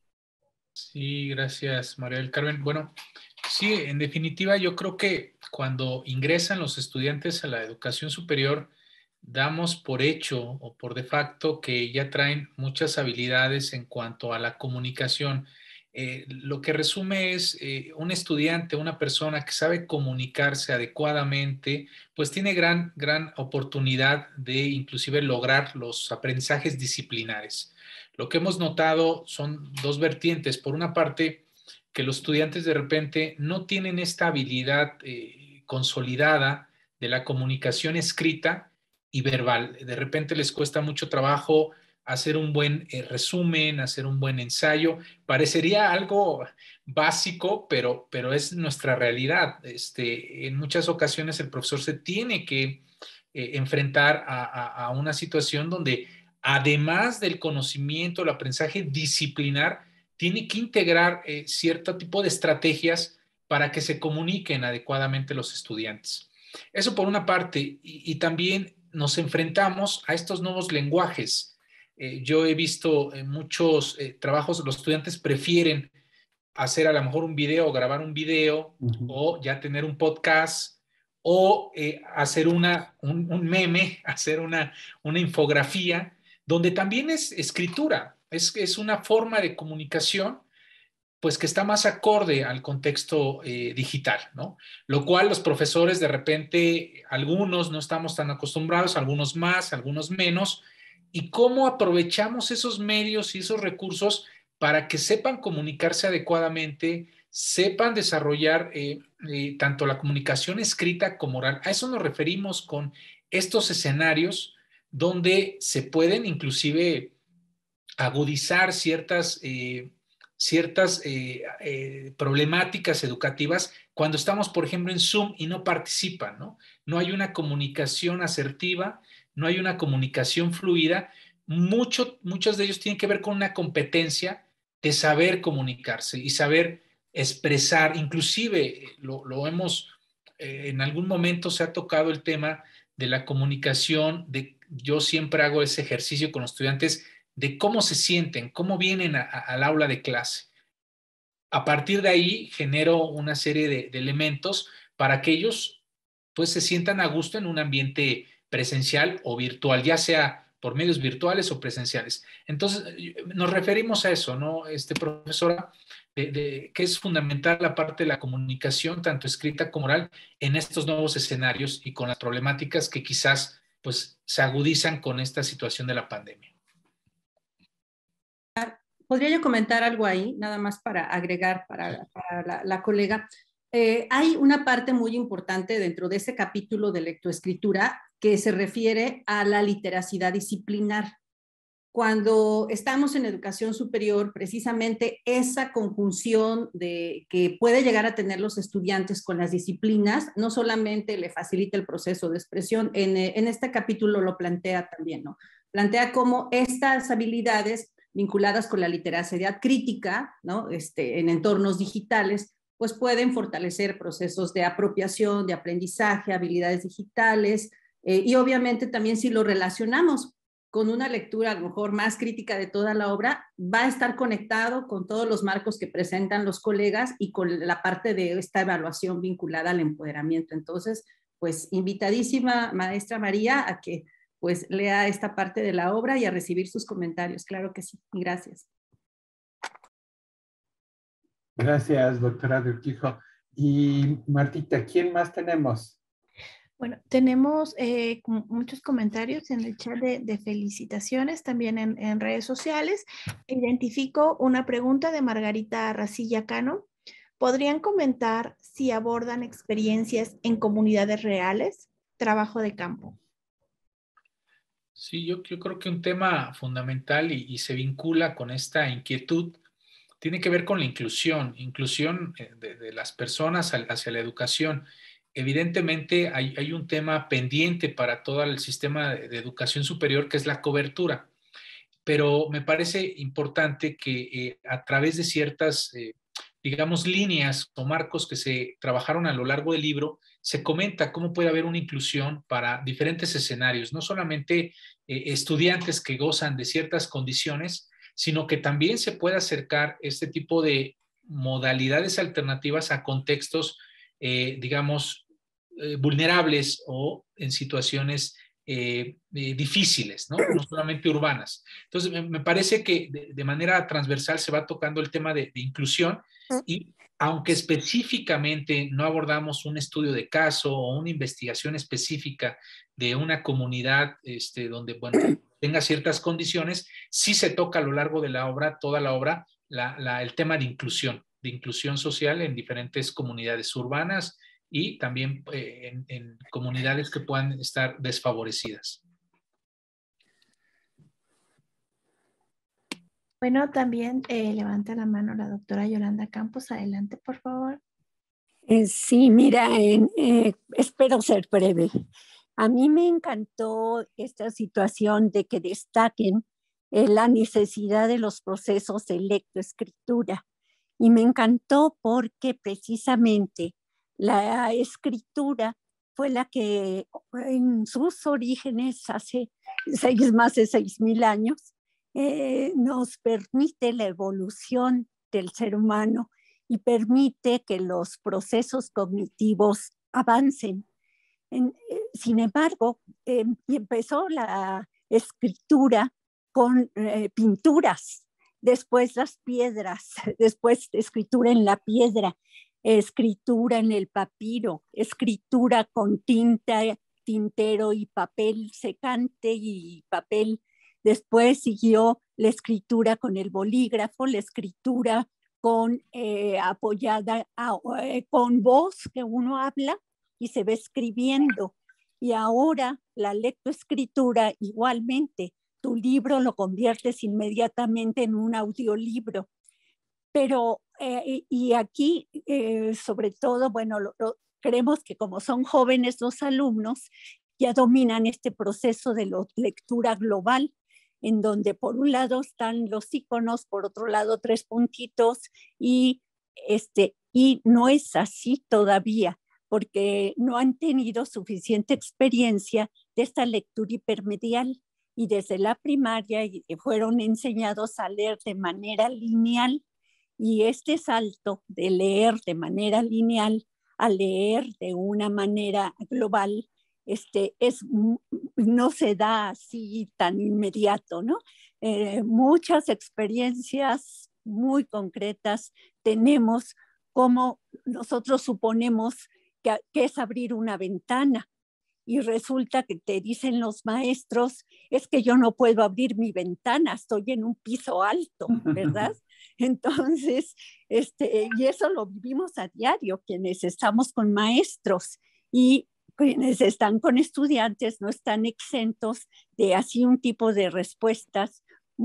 Speaker 4: Sí, gracias, María del Carmen. Bueno, sí, en definitiva, yo creo que cuando ingresan los estudiantes a la educación superior, damos por hecho o por de facto que ya traen muchas habilidades en cuanto a la comunicación. Eh, lo que resume es eh, un estudiante, una persona que sabe comunicarse adecuadamente, pues tiene gran, gran oportunidad de inclusive lograr los aprendizajes disciplinares. Lo que hemos notado son dos vertientes. Por una parte, que los estudiantes de repente no tienen esta habilidad eh, consolidada de la comunicación escrita y verbal. De repente les cuesta mucho trabajo hacer un buen eh, resumen, hacer un buen ensayo. Parecería algo básico, pero, pero es nuestra realidad. Este, en muchas ocasiones el profesor se tiene que eh, enfrentar a, a, a una situación donde, además del conocimiento, el aprendizaje disciplinar, tiene que integrar eh, cierto tipo de estrategias para que se comuniquen adecuadamente los estudiantes. Eso por una parte, y, y también nos enfrentamos a estos nuevos lenguajes. Eh, yo he visto en muchos eh, trabajos, los estudiantes prefieren hacer a lo mejor un video o grabar un video uh-huh. o ya tener un podcast o eh, hacer una, un, un meme, hacer una, una infografía, donde también es escritura, es, es una forma de comunicación pues que está más acorde al contexto eh, digital, ¿no? Lo cual los profesores de repente, algunos no estamos tan acostumbrados, algunos más, algunos menos, y cómo aprovechamos esos medios y esos recursos para que sepan comunicarse adecuadamente, sepan desarrollar eh, eh, tanto la comunicación escrita como oral. A eso nos referimos con estos escenarios donde se pueden inclusive agudizar ciertas... Eh, ciertas eh, eh, problemáticas educativas cuando estamos, por ejemplo, en Zoom y no participan, ¿no? No hay una comunicación asertiva, no hay una comunicación fluida. Mucho, muchos de ellos tienen que ver con una competencia de saber comunicarse y saber expresar. Inclusive lo, lo hemos, eh, en algún momento se ha tocado el tema de la comunicación, de, yo siempre hago ese ejercicio con los estudiantes de cómo se sienten, cómo vienen a, a, al aula de clase. A partir de ahí genero una serie de, de elementos para que ellos pues, se sientan a gusto en un ambiente presencial o virtual, ya sea por medios virtuales o presenciales. Entonces, nos referimos a eso, ¿no, este, profesora? De, de, que es fundamental la parte de la comunicación, tanto escrita como oral, en estos nuevos escenarios y con las problemáticas que quizás pues, se agudizan con esta situación de la pandemia.
Speaker 5: ¿Podría yo comentar algo ahí, nada más para agregar para, para la, la colega? Eh, hay una parte muy importante dentro de ese capítulo de lectoescritura que se refiere a la literacidad disciplinar. Cuando estamos en educación superior, precisamente esa conjunción de, que puede llegar a tener los estudiantes con las disciplinas, no solamente le facilita el proceso de expresión, en, en este capítulo lo plantea también, ¿no? Plantea cómo estas habilidades vinculadas con la literacidad crítica, ¿no? Este, en entornos digitales, pues pueden fortalecer procesos de apropiación, de aprendizaje, habilidades digitales, eh, y obviamente también si lo relacionamos con una lectura a lo mejor más crítica de toda la obra, va a estar conectado con todos los marcos que presentan los colegas y con la parte de esta evaluación vinculada al empoderamiento. Entonces, pues invitadísima, maestra María, a que pues lea esta parte de la obra y a recibir sus comentarios. Claro que sí. Gracias.
Speaker 3: Gracias, doctora de Urquijo. Y Martita, ¿quién más tenemos?
Speaker 6: Bueno, tenemos eh, muchos comentarios en el chat de, de felicitaciones, también en, en redes sociales. Identifico una pregunta de Margarita Racilla Cano. ¿Podrían comentar si abordan experiencias en comunidades reales, trabajo de campo?
Speaker 4: Sí, yo, yo creo que un tema fundamental y, y se vincula con esta inquietud tiene que ver con la inclusión, inclusión de, de las personas hacia la educación. Evidentemente hay, hay un tema pendiente para todo el sistema de, de educación superior, que es la cobertura, pero me parece importante que eh, a través de ciertas, eh, digamos, líneas o marcos que se trabajaron a lo largo del libro, se comenta cómo puede haber una inclusión para diferentes escenarios, no solamente eh, estudiantes que gozan de ciertas condiciones, sino que también se puede acercar este tipo de modalidades alternativas a contextos, eh, digamos, eh, vulnerables o en situaciones eh, eh, difíciles, ¿no? No solamente urbanas. Entonces, me, me parece que de, de, manera transversal se va tocando el tema de, de inclusión, y aunque específicamente no abordamos un estudio de caso o una investigación específica de una comunidad este, donde, bueno, tenga ciertas condiciones, sí se toca a lo largo de la obra, toda la obra, la, la, el tema de inclusión, de inclusión social en diferentes comunidades urbanas y también eh, en, en comunidades que puedan estar desfavorecidas.
Speaker 6: Bueno, también eh, levanta la mano la doctora Yolanda Campos. Adelante, por favor.
Speaker 8: Eh, sí, mira, eh, eh, espero ser breve. A mí me encantó esta situación de que destaquen eh, la necesidad de los procesos de lectoescritura. Y me encantó porque precisamente la escritura fue la que en sus orígenes hace seis, más de seis mil años eh, nos permite la evolución del ser humano y permite que los procesos cognitivos avancen. En, eh, sin embargo, eh, empezó la escritura con eh, pinturas, después las piedras, después escritura en la piedra, escritura en el papiro, escritura con tinta, tintero y papel secante y papel. Después siguió la escritura con el bolígrafo, la escritura con eh, apoyada a, eh, con voz que uno habla y se va escribiendo. Y ahora la lectoescritura igualmente. Tu libro lo conviertes inmediatamente en un audiolibro. Pero, eh, y aquí, eh, sobre todo, bueno, lo, lo, creemos que como son jóvenes los alumnos, ya dominan este proceso de lo, lectura global, en donde por un lado están los iconos, por otro lado tres puntitos, y, este, y no es así todavía, porque no han tenido suficiente experiencia de esta lectura hipermedial. Y desde la primaria fueron enseñados a leer de manera lineal, y este salto de leer de manera lineal a leer de una manera global este, es, no se da así tan inmediato, ¿no? Eh, muchas experiencias muy concretas tenemos, como nosotros suponemos que, que es abrir una ventana, y resulta que te dicen los maestros, es que yo no puedo abrir mi ventana, estoy en un piso alto, ¿verdad? Entonces, este, y eso lo vivimos a diario, quienes estamos con maestros y quienes están con estudiantes no están exentos de así un tipo de respuestas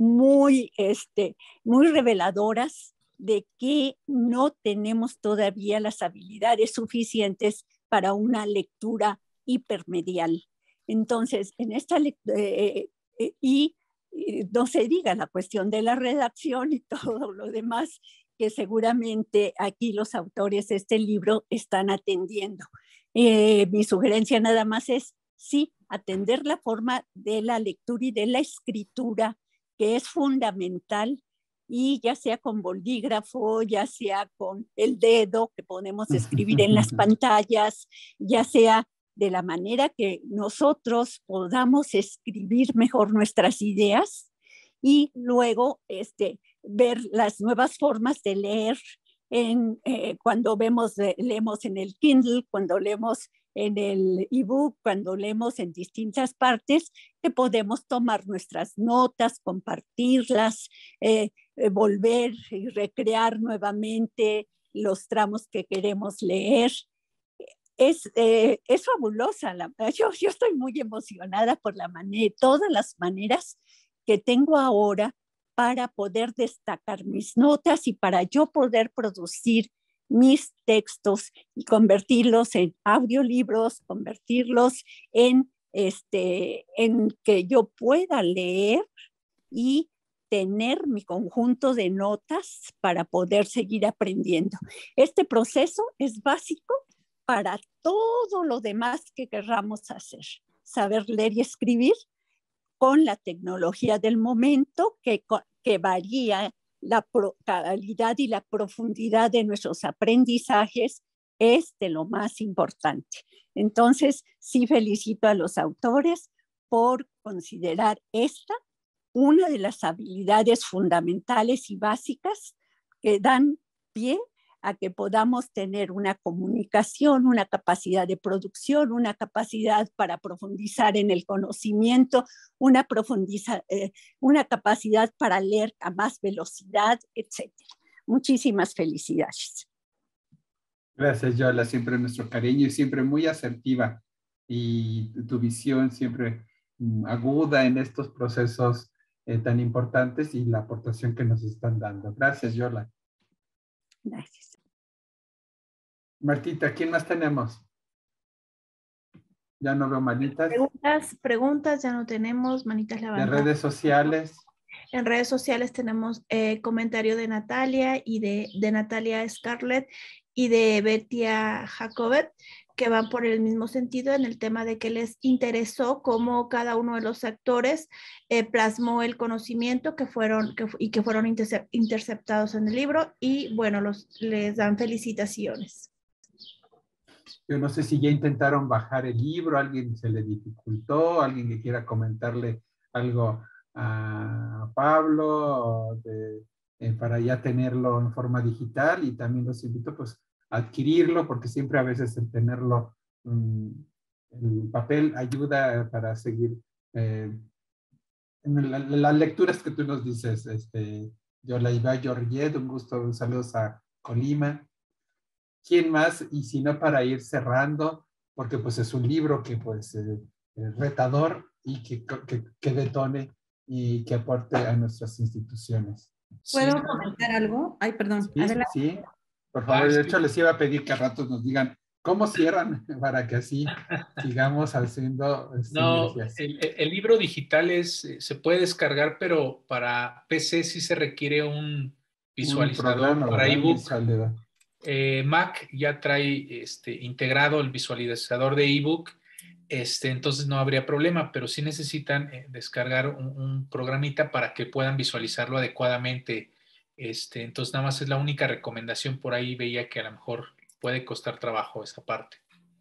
Speaker 8: muy, este, muy reveladoras de que no tenemos todavía las habilidades suficientes para una lectura hipermedial. Entonces, en esta lectura, eh, eh, y, y no se diga la cuestión de la redacción y todo lo demás que seguramente aquí los autores de este libro están atendiendo. Eh, mi sugerencia nada más es, sí, atender la forma de la lectura y de la escritura, que es fundamental, y ya sea con bolígrafo, ya sea con el dedo que podemos escribir en las pantallas, ya sea de la manera que nosotros podamos escribir mejor nuestras ideas, y luego este, ver las nuevas formas de leer en, eh, cuando vemos, eh, leemos en el Kindle, cuando leemos en el ebook, cuando leemos en distintas partes, que podemos tomar nuestras notas, compartirlas, eh, eh, volver y recrear nuevamente los tramos que queremos leer. Es, eh, es fabulosa. La, yo, yo estoy muy emocionada por la manera, todas las maneras que tengo ahora para poder destacar mis notas y para yo poder producir mis textos y convertirlos en audiolibros, convertirlos en, este, en que yo pueda leer y tener mi conjunto de notas para poder seguir aprendiendo. Este proceso es básico para todo lo demás que querramos hacer. Saber leer y escribir con la tecnología del momento que, que varía la calidad y la profundidad de nuestros aprendizajes es de lo más importante. Entonces, sí felicito a los autores por considerar esta una de las habilidades fundamentales y básicas que dan pie a que podamos tener una comunicación, una capacidad de producción, una capacidad para profundizar en el conocimiento, una, profundiza, eh, una capacidad para leer a más velocidad, etcétera. Muchísimas felicidades.
Speaker 3: Gracias, Yola, siempre nuestro cariño y siempre muy asertiva y tu visión siempre um, aguda en estos procesos eh, tan importantes y la aportación que nos están dando. Gracias, Yola.
Speaker 8: Gracias.
Speaker 3: Martita, ¿quién más tenemos? Ya no veo manitas.
Speaker 6: Preguntas, preguntas, ya no tenemos manitas levantadas.
Speaker 3: De redes sociales.
Speaker 6: En redes sociales tenemos eh, comentario de Natalia y de, de Natalia Scarlett y de Betia Jacobet, que van por el mismo sentido en el tema de que les interesó cómo cada uno de los actores eh, plasmó el conocimiento que fueron, que, y que fueron interceptados en el libro, y bueno, los, les dan felicitaciones.
Speaker 3: Yo no sé si ya intentaron bajar el libro, alguien se le dificultó, alguien que quiera comentarle algo a Pablo de, eh, para ya tenerlo en forma digital, y también los invito pues a adquirirlo, porque siempre a veces el tenerlo um, en papel ayuda para seguir eh, en la, las lecturas que tú nos dices. Este, Yola Iba Georgiet, un gusto, un saludos a Colima. ¿Quién más? Y si no, para ir cerrando, porque pues es un libro que pues eh, es retador y que, que, que detone y que aporte a nuestras instituciones.
Speaker 5: ¿Puedo
Speaker 4: Sí.
Speaker 5: comentar algo? Ay, perdón.
Speaker 3: Sí,
Speaker 5: Adelante.
Speaker 3: sí, por favor.
Speaker 4: Ay,
Speaker 3: De
Speaker 4: sí.
Speaker 3: hecho, les iba a pedir que a ratos nos digan cómo cierran para que así sigamos haciendo
Speaker 4: No,
Speaker 3: sinergias.
Speaker 4: el, el libro digital es, se puede descargar, pero para P C sí se requiere un visualizador
Speaker 3: Un programa,
Speaker 4: para
Speaker 3: ¿verdad?
Speaker 4: ebook.
Speaker 3: Visualizador.
Speaker 4: Eh, Mac ya trae este, integrado el visualizador de ebook, este, entonces no habría problema, pero sí necesitan eh, descargar un, un programita para que puedan visualizarlo adecuadamente. Este, entonces nada más es la única recomendación. Por ahí veía que a lo mejor puede costar trabajo esa parte.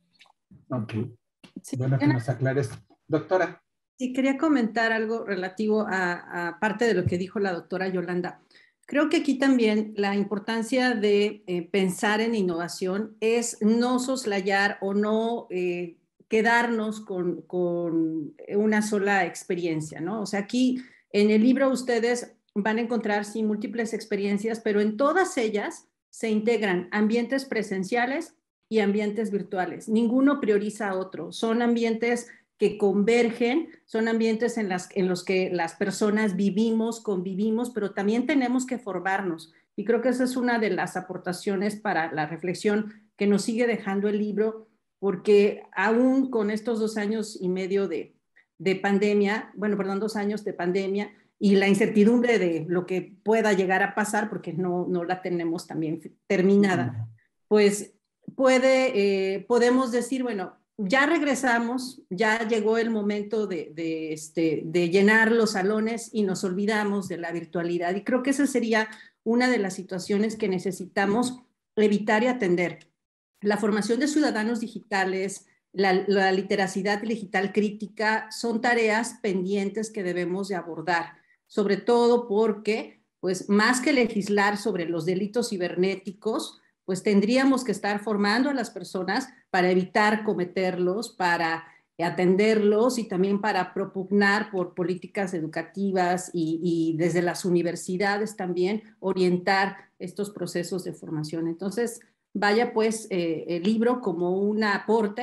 Speaker 3: Ok.
Speaker 5: Sí,
Speaker 3: Bueno que nos aclares. Doctora.
Speaker 5: Sí, quería comentar algo relativo a, a parte de lo que dijo la doctora Yolanda. Creo que aquí también la importancia de eh, pensar en innovación es no soslayar o no eh, quedarnos con, con una sola experiencia, ¿no? O sea, aquí en el libro ustedes van a encontrar sí múltiples experiencias, pero en todas ellas se integran ambientes presenciales y ambientes virtuales. Ninguno prioriza a otro. Son ambientes que convergen, son ambientes en, las, en los que las personas vivimos, convivimos, pero también tenemos que formarnos. Y creo que esa es una de las aportaciones para la reflexión que nos sigue dejando el libro, porque aún con estos dos años y medio de, de pandemia, bueno, perdón, dos años de pandemia, y la incertidumbre de lo que pueda llegar a pasar, porque no, no la tenemos también terminada, pues puede, eh, podemos decir, bueno, ya regresamos, ya llegó el momento de, de, este, de llenar los salones y nos olvidamos de la virtualidad. Y creo que esa sería una de las situaciones que necesitamos evitar y atender. La formación de ciudadanos digitales, la, la literacidad digital crítica son tareas pendientes que debemos de abordar, sobre todo porque, pues, más que legislar sobre los delitos cibernéticos, pues tendríamos que estar formando a las personas para evitar cometerlos, para atenderlos y también para propugnar por políticas educativas y, y desde las universidades también orientar estos procesos de formación. Entonces, vaya pues eh, el libro como un aporte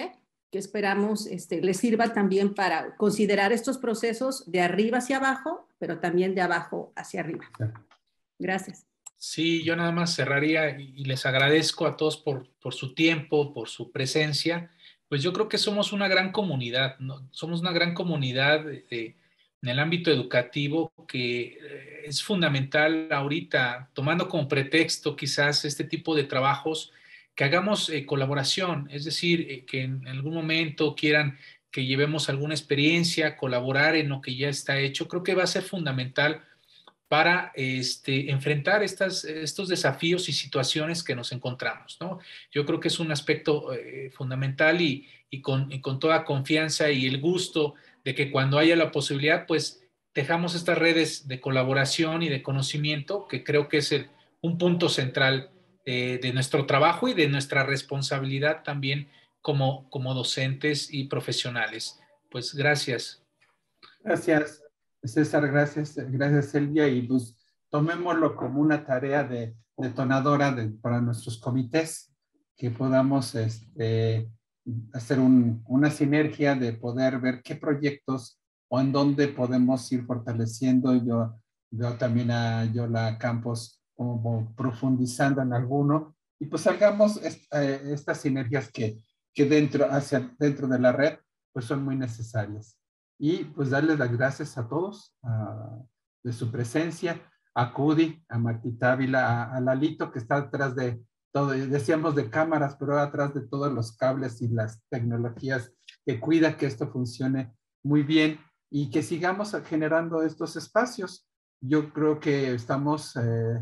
Speaker 5: que esperamos este, les sirva también para considerar estos procesos de arriba hacia abajo, pero también de abajo hacia arriba. Gracias.
Speaker 4: Sí, yo nada más cerraría y les agradezco a todos por, por su tiempo, por su presencia. Pues yo creo que somos una gran comunidad, ¿no? Somos una gran comunidad de, de, en el ámbito educativo que es fundamental ahorita, tomando como pretexto quizás este tipo de trabajos, que hagamos eh, colaboración, es decir, eh, que en algún momento quieran que llevemos alguna experiencia, colaborar en lo que ya está hecho. Creo que va a ser fundamental para este, enfrentar estas, estos desafíos y situaciones que nos encontramos, ¿no? Yo creo que es un aspecto eh, fundamental y, y, con, y con toda confianza y el gusto de que cuando haya la posibilidad, pues tejamos estas redes de colaboración y de conocimiento, que creo que es el, un punto central eh, de nuestro trabajo y de nuestra responsabilidad también como, como docentes y profesionales. Pues gracias.
Speaker 3: Gracias, César, gracias, gracias Elvia, y pues tomémoslo como una tarea de detonadora de, para nuestros comités, que podamos este, hacer un, una sinergia de poder ver qué proyectos o en dónde podemos ir fortaleciendo. Yo, yo también a Yola Campos como profundizando en alguno, y pues hagamos esta, estas sinergias que, que dentro, hacia, dentro de la red pues son muy necesarias. Y pues darles las gracias a todos uh, de su presencia, a Cudi, a Martita Ávila, a, a Lalito, que está detrás de todo, decíamos de cámaras, pero atrás de todos los cables y las tecnologías, que cuida que esto funcione muy bien y que sigamos generando estos espacios. Yo creo que estamos eh,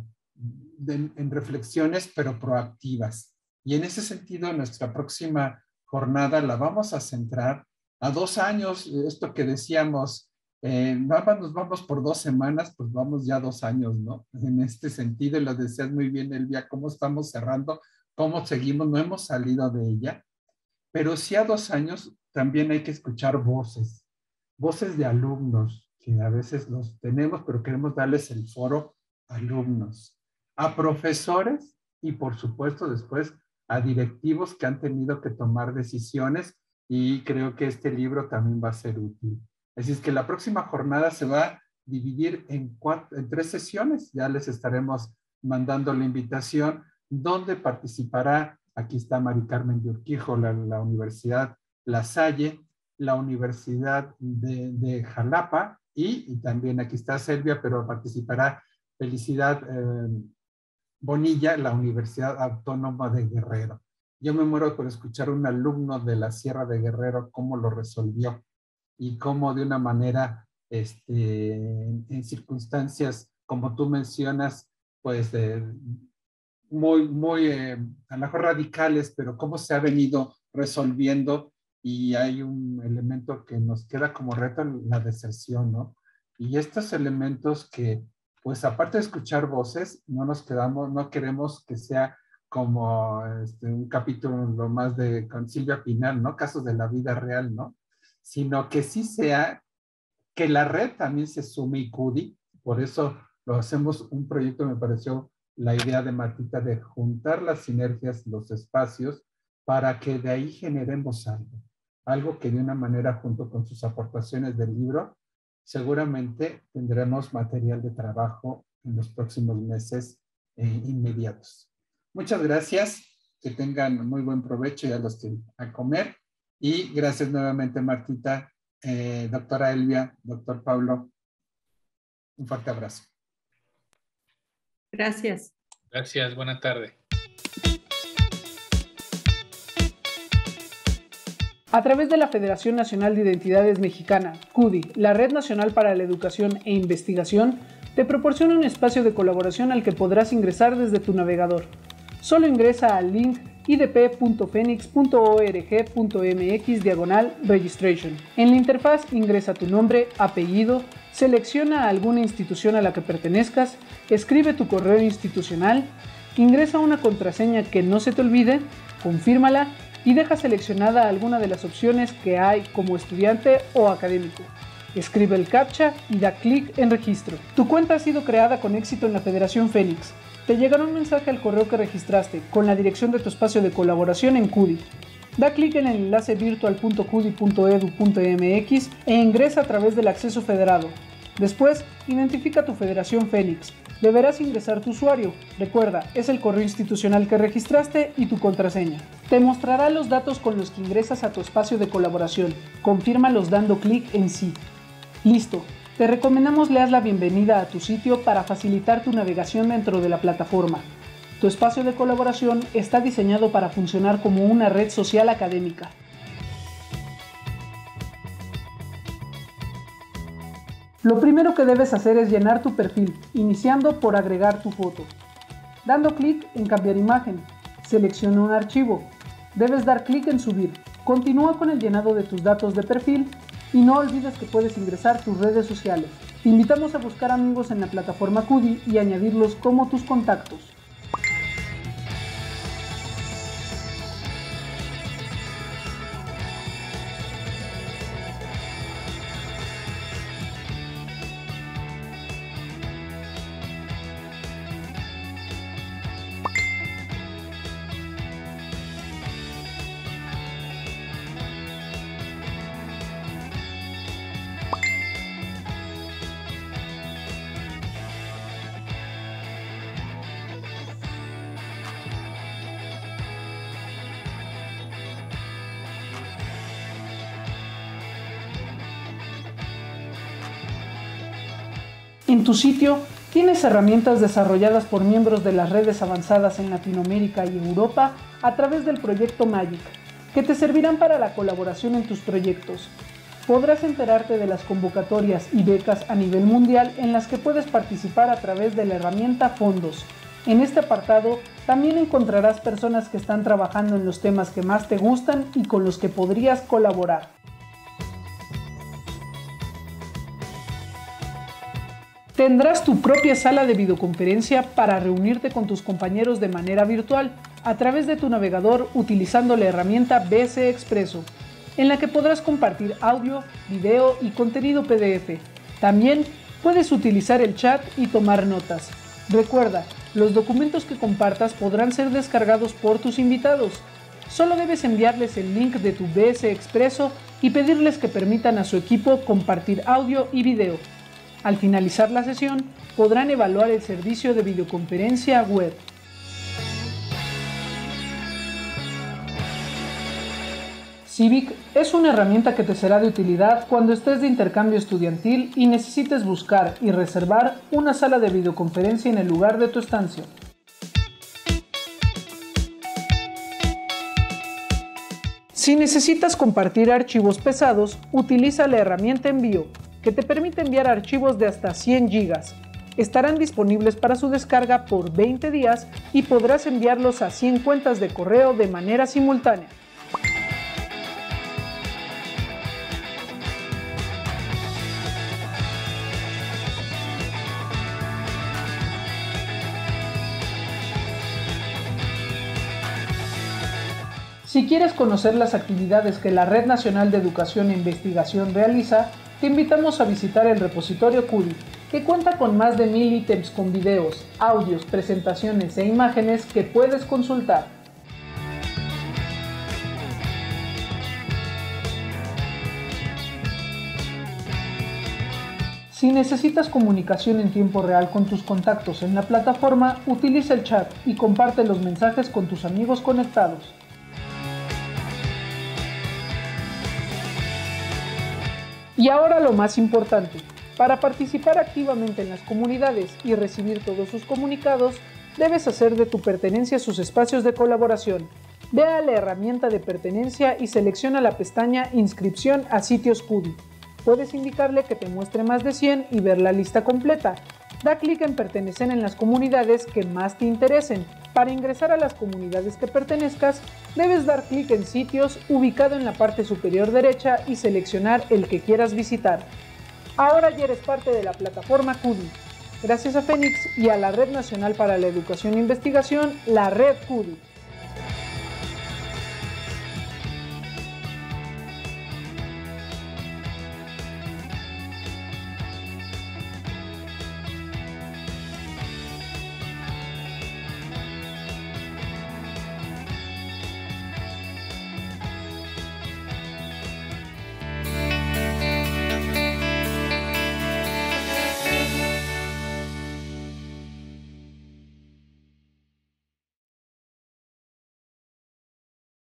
Speaker 3: de, en reflexiones, pero proactivas. Y en ese sentido, nuestra próxima jornada la vamos a centrar a dos años, esto que decíamos, eh, vamos, nos vamos por dos semanas, pues vamos ya dos años, ¿no? En este sentido, y lo decías muy bien, Elvia, cómo estamos cerrando, cómo seguimos, no hemos salido de ella, pero sí a dos años también hay que escuchar voces, voces de alumnos, que a veces los tenemos, pero queremos darles el foro a alumnos, a profesores y por supuesto después a directivos que han tenido que tomar decisiones. Y creo que este libro también va a ser útil. Así es que la próxima jornada se va a dividir en, cuatro, en tres sesiones. Ya les estaremos mandando la invitación, donde participará, aquí está Mari Carmen de Urquijo, la, la Universidad La Salle, la Universidad de, de Jalapa, y, y también aquí está Selvia, pero participará Felicidad eh, Bonilla, la Universidad Autónoma de Guerrero. Yo me muero por escuchar a un alumno de la Sierra de Guerrero cómo lo resolvió y cómo de una manera, este, en, en circunstancias, como tú mencionas, pues eh, muy, muy, eh, a lo mejor radicales, pero cómo se ha venido resolviendo. Y hay un elemento que nos queda como reto, la deserción, ¿no? Y estos elementos que, pues aparte de escuchar voces, no nos quedamos, no queremos que sea como este, un capítulo lo más de con Silvia Pinal, ¿no? Casos de la vida real, ¿no? Sino que sí sea, que la red también se sume y Cudi, por eso lo hacemos un proyecto, me pareció la idea de Martita de juntar las sinergias, los espacios, para que de ahí generemos algo, algo que de una manera, junto con sus aportaciones del libro, seguramente tendremos material de trabajo en los próximos meses eh, inmediatos. Muchas gracias, que tengan muy buen provecho y a los que a comer. Y gracias nuevamente, Martita, eh, doctora Elvia, doctor Pablo. Un fuerte abrazo.
Speaker 5: Gracias.
Speaker 4: Gracias, buena tarde.
Speaker 9: A través de la Federación Nacional de Identidades Mexicana, CUDI, la Red Nacional para la Educación e Investigación, te proporciona un espacio de colaboración al que podrás ingresar desde tu navegador. Solo ingresa al link idp.fenix.org.mx diagonal registration. En la interfaz ingresa tu nombre, apellido, selecciona alguna institución a la que pertenezcas, escribe tu correo institucional, ingresa una contraseña que no se te olvide, confírmala y deja seleccionada alguna de las opciones que hay como estudiante o académico. Escribe el captcha y da clic en registro. Tu cuenta ha sido creada con éxito en la Federación Fénix. Te llegará un mensaje al correo que registraste con la dirección de tu espacio de colaboración en CUDI. Da clic en el enlace virtual punto cudi punto edu punto mx e ingresa a través del acceso federado. Después, identifica tu Federación Fénix. Deberás ingresar tu usuario. Recuerda, es el correo institucional que registraste y tu contraseña. Te mostrará los datos con los que ingresas a tu espacio de colaboración. Confírmalos dando clic en sí. Listo. Te recomendamos leas la bienvenida a tu sitio para facilitar tu navegación dentro de la plataforma. Tu espacio de colaboración está diseñado para funcionar como una red social académica. Lo primero que debes hacer es llenar tu perfil, iniciando por agregar tu foto. Dando clic en cambiar imagen, selecciona un archivo. Debes dar clic en subir. Continúa con el llenado de tus datos de perfil y no olvides que puedes ingresar tus redes sociales. Te invitamos a buscar amigos en la plataforma Cudi y añadirlos como tus contactos. En tu sitio tienes herramientas desarrolladas por miembros de las redes avanzadas en Latinoamérica y Europa a través del proyecto Magic, que te servirán para la colaboración en tus proyectos. Podrás enterarte de las convocatorias y becas a nivel mundial en las que puedes participar a través de la herramienta Fondos. En este apartado también encontrarás personas que están trabajando en los temas que más te gustan y con los que podrías colaborar. Tendrás tu propia sala de videoconferencia para reunirte con tus compañeros de manera virtual a través de tu navegador utilizando la herramienta B S Expresso, en la que podrás compartir audio, video y contenido P D F. También puedes utilizar el chat y tomar notas. Recuerda, los documentos que compartas podrán ser descargados por tus invitados. Solo debes enviarles el link de tu B S Expresso y pedirles que permitan a su equipo compartir audio y video. Al finalizar la sesión, podrán evaluar el servicio de videoconferencia web. Civic es una herramienta que te será de utilidad cuando estés de intercambio estudiantil y necesites buscar y reservar una sala de videoconferencia en el lugar de tu estancia. Si necesitas compartir archivos pesados, utiliza la herramienta Envío, que te permite enviar archivos de hasta cien gigas. Estarán disponibles para su descarga por veinte días y podrás enviarlos a cien cuentas de correo de manera simultánea. Si quieres conocer las actividades que la Red Nacional de Educación e Investigación realiza, te invitamos a visitar el repositorio Cudi, que cuenta con más de mil ítems con videos, audios, presentaciones e imágenes que puedes consultar. Si necesitas comunicación en tiempo real con tus contactos en la plataforma, utiliza el chat y comparte los mensajes con tus amigos conectados. Y ahora lo más importante, para participar activamente en las comunidades y recibir todos sus comunicados, debes hacer de tu pertenencia sus espacios de colaboración. Ve a la herramienta de pertenencia y selecciona la pestaña Inscripción a sitios Cudi. Puedes indicarle que te muestre más de cien y ver la lista completa. Da clic en Pertenecer en las comunidades que más te interesen. Para ingresar a las comunidades que pertenezcas, debes dar clic en Sitios, ubicado en la parte superior derecha, y seleccionar el que quieras visitar. Ahora ya eres parte de la plataforma Cudi. Gracias a Fénix y a la Red Nacional para la Educación e Investigación, la Red Cudi.